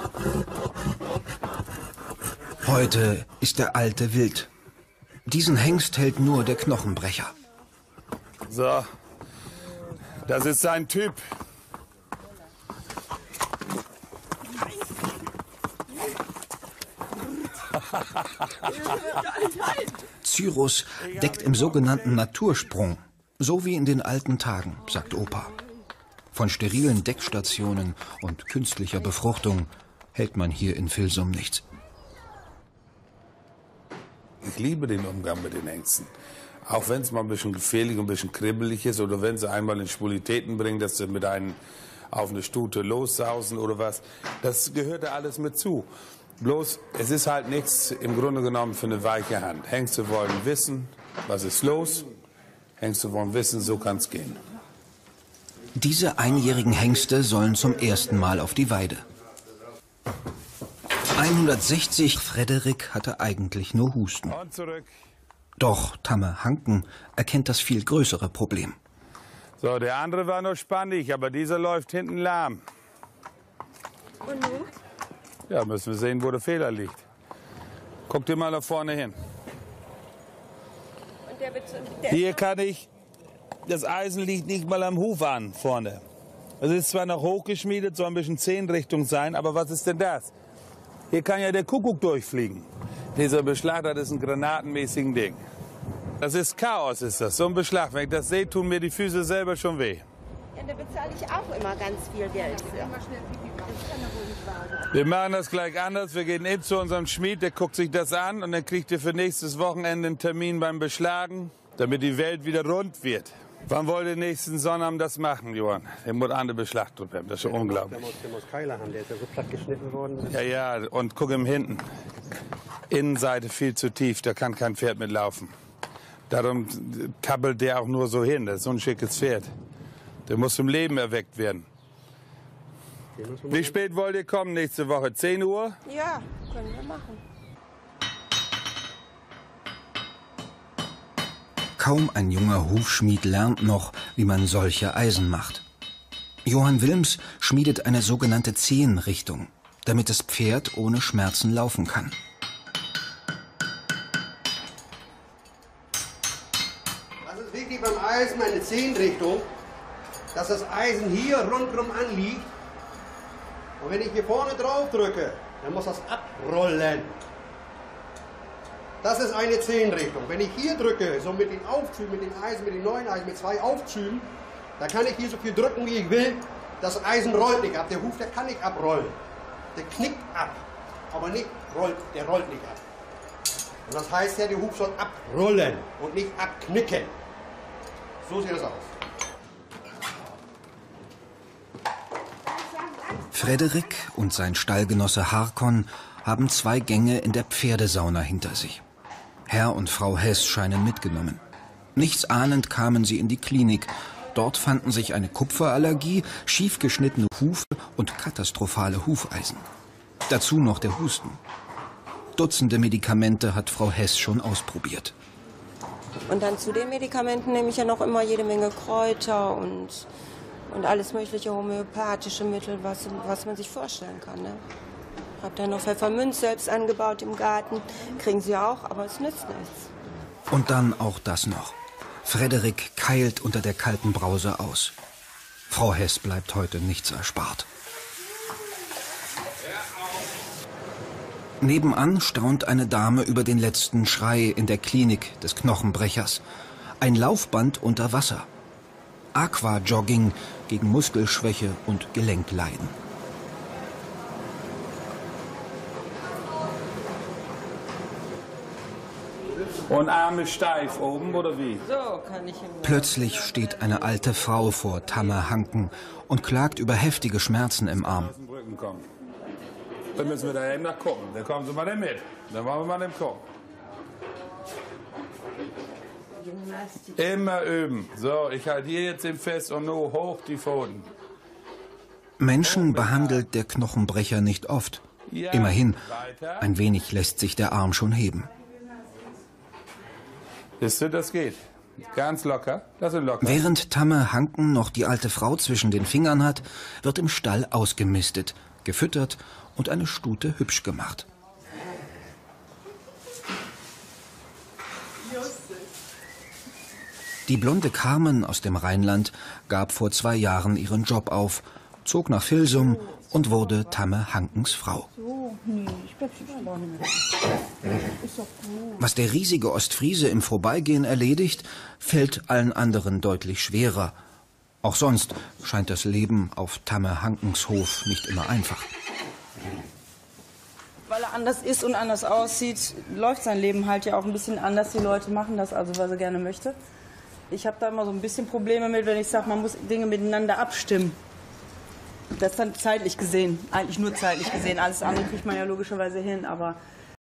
Speaker 2: Heute ist der Alte wild. Diesen Hengst hält nur der Knochenbrecher.
Speaker 1: So, das ist sein Typ.
Speaker 2: Cyrus deckt im sogenannten Natursprung, so wie in den alten Tagen, sagt Opa. Von sterilen Deckstationen und künstlicher Befruchtung hält man hier in Vilsum nichts.
Speaker 1: Ich liebe den Umgang mit den Hengsten. Auch wenn es mal ein bisschen gefährlich und ein bisschen kribbelig ist oder wenn sie einmal in Schwulitäten bringen, dass sie mit einem auf eine Stute lossausen oder was. Das gehört da alles mit zu. Bloß, es ist halt nichts im Grunde genommen für eine weiche Hand. Hengste wollen wissen, was ist los. Hengste wollen wissen, so kann es gehen.
Speaker 2: Diese einjährigen Hengste sollen zum ersten Mal auf die Weide. 160 Frederik hatte eigentlich nur Husten.
Speaker 1: Und zurück.
Speaker 2: Doch Tamme Hanken erkennt das viel größere Problem.
Speaker 1: So, der andere war noch spannig, aber dieser läuft hinten lahm.
Speaker 10: Und nun?
Speaker 1: Ja, müssen wir sehen, wo der Fehler liegt. Guck dir mal da vorne hin.
Speaker 10: Und der
Speaker 1: Hier kann ich, das Eisen liegt nicht mal am Huf an, vorne. Es ist zwar noch hochgeschmiedet, soll ein bisschen Zehenrichtung sein, aber was ist denn das? Hier kann ja der Kuckuck durchfliegen. Dieser Beschlag, das ist ein granatenmäßiges Ding. Das ist Chaos, ist das, so ein Beschlag. Wenn ich das sehe, tun mir die Füße selber schon weh.
Speaker 7: Ja, da bezahle ich auch immer ganz viel Geld für. Das kann doch wohl nicht wahr sein.
Speaker 1: Wir machen das gleich anders. Wir gehen eben zu unserem Schmied, der guckt sich das an und dann kriegt ihr für nächstes Wochenende einen Termin beim Beschlagen, damit die Welt wieder rund wird. Wann wollt ihr nächsten Sonnabend das machen, Johann? Der muss andere Beschlag drüber haben, das ist schon unglaublich.
Speaker 9: Der muss Keiler haben, der ist ja so platt geschnitten worden.
Speaker 1: Ja, ja, und guck ihm hinten. Innenseite viel zu tief, da kann kein Pferd mitlaufen. Darum kabbelt der auch nur so hin, das ist so ein schickes Pferd. Der muss zum Leben erweckt werden. Wie spät wollt ihr kommen nächste Woche? 10 Uhr?
Speaker 10: Ja, können wir machen.
Speaker 2: Kaum ein junger Hufschmied lernt noch, wie man solche Eisen macht. Johann Wilms schmiedet eine sogenannte Zehenrichtung, damit das Pferd ohne Schmerzen laufen kann.
Speaker 9: Das ist wichtig beim Eisen, eine Zehenrichtung, dass das Eisen hier rundherum anliegt. Und wenn ich hier vorne drauf drücke, dann muss das abrollen. Das ist eine Zehenrichtung. Wenn ich hier drücke, so mit den Aufzügen, mit den Eisen, mit den neuen Eisen, mit 2 Aufzügen, dann kann ich hier so viel drücken, wie ich will. Das Eisen rollt nicht ab. Der Huf, der kann nicht abrollen. Der knickt ab, aber nicht rollt, der rollt nicht ab. Und das heißt ja, der Huf soll abrollen und nicht abknicken. So sieht das aus.
Speaker 2: Frederik und sein Stallgenosse Harkon haben 2 Gänge in der Pferdesauna hinter sich. Herr und Frau Hess scheinen mitgenommen. Nichts ahnend kamen sie in die Klinik. Dort fanden sich eine Kupferallergie, schief geschnittene Hufe und katastrophale Hufeisen. Dazu noch der Husten. Dutzende Medikamente hat Frau Hess schon ausprobiert.
Speaker 10: Und dann zu den Medikamenten nehme ich ja noch immer jede Menge Kräuter und alles mögliche homöopathische Mittel, was man sich vorstellen kann. Ne? Hab dann noch Pfefferminz selbst angebaut im Garten. Kriegen sie auch, aber es nützt nichts.
Speaker 2: Und dann auch das noch. Frederik keilt unter der kalten Brause aus. Frau Hess bleibt heute nichts erspart. Nebenan staunt eine Dame über den letzten Schrei in der Klinik des Knochenbrechers. Ein Laufband unter Wasser. Aquajogging gegen Muskelschwäche und Gelenkleiden.
Speaker 1: Und Arme steif oben, oder wie?
Speaker 13: So kann ich hin.
Speaker 2: Plötzlich steht eine alte Frau vor Tamme Hanken und klagt über heftige Schmerzen im Arm.
Speaker 1: Dann müssen wir da eben noch gucken. Dann kommen Sie mal denn mit. Dann wollen wir mal dem gucken. Immer üben. So, ich halte hier jetzt den fest und nur hoch die Pfoten.
Speaker 2: Menschen behandelt der Knochenbrecher nicht oft. Immerhin, ein wenig lässt sich der Arm schon heben.
Speaker 1: Siehst du, das geht. Ganz locker. Das ist locker.
Speaker 2: Während Tamme Hanken noch die alte Frau zwischen den Fingern hat, wird im Stall ausgemistet, gefüttert und eine Stute hübsch gemacht. Die blonde Carmen aus dem Rheinland gab vor 2 Jahren ihren Job auf, zog nach Vilsum und wurde Tamme Hankens Frau. Was der riesige Ostfriese im Vorbeigehen erledigt, fällt allen anderen deutlich schwerer. Auch sonst scheint das Leben auf Tamme Hankens Hof nicht immer einfach.
Speaker 13: Weil er anders ist und anders aussieht, läuft sein Leben halt ja auch ein bisschen anders. Die Leute machen das also, was er gerne möchte. Ich habe da immer so ein bisschen Probleme mit, wenn ich sage, man muss Dinge miteinander abstimmen. Das dann zeitlich gesehen, eigentlich nur zeitlich gesehen. Alles andere kriegt man ja logischerweise hin, aber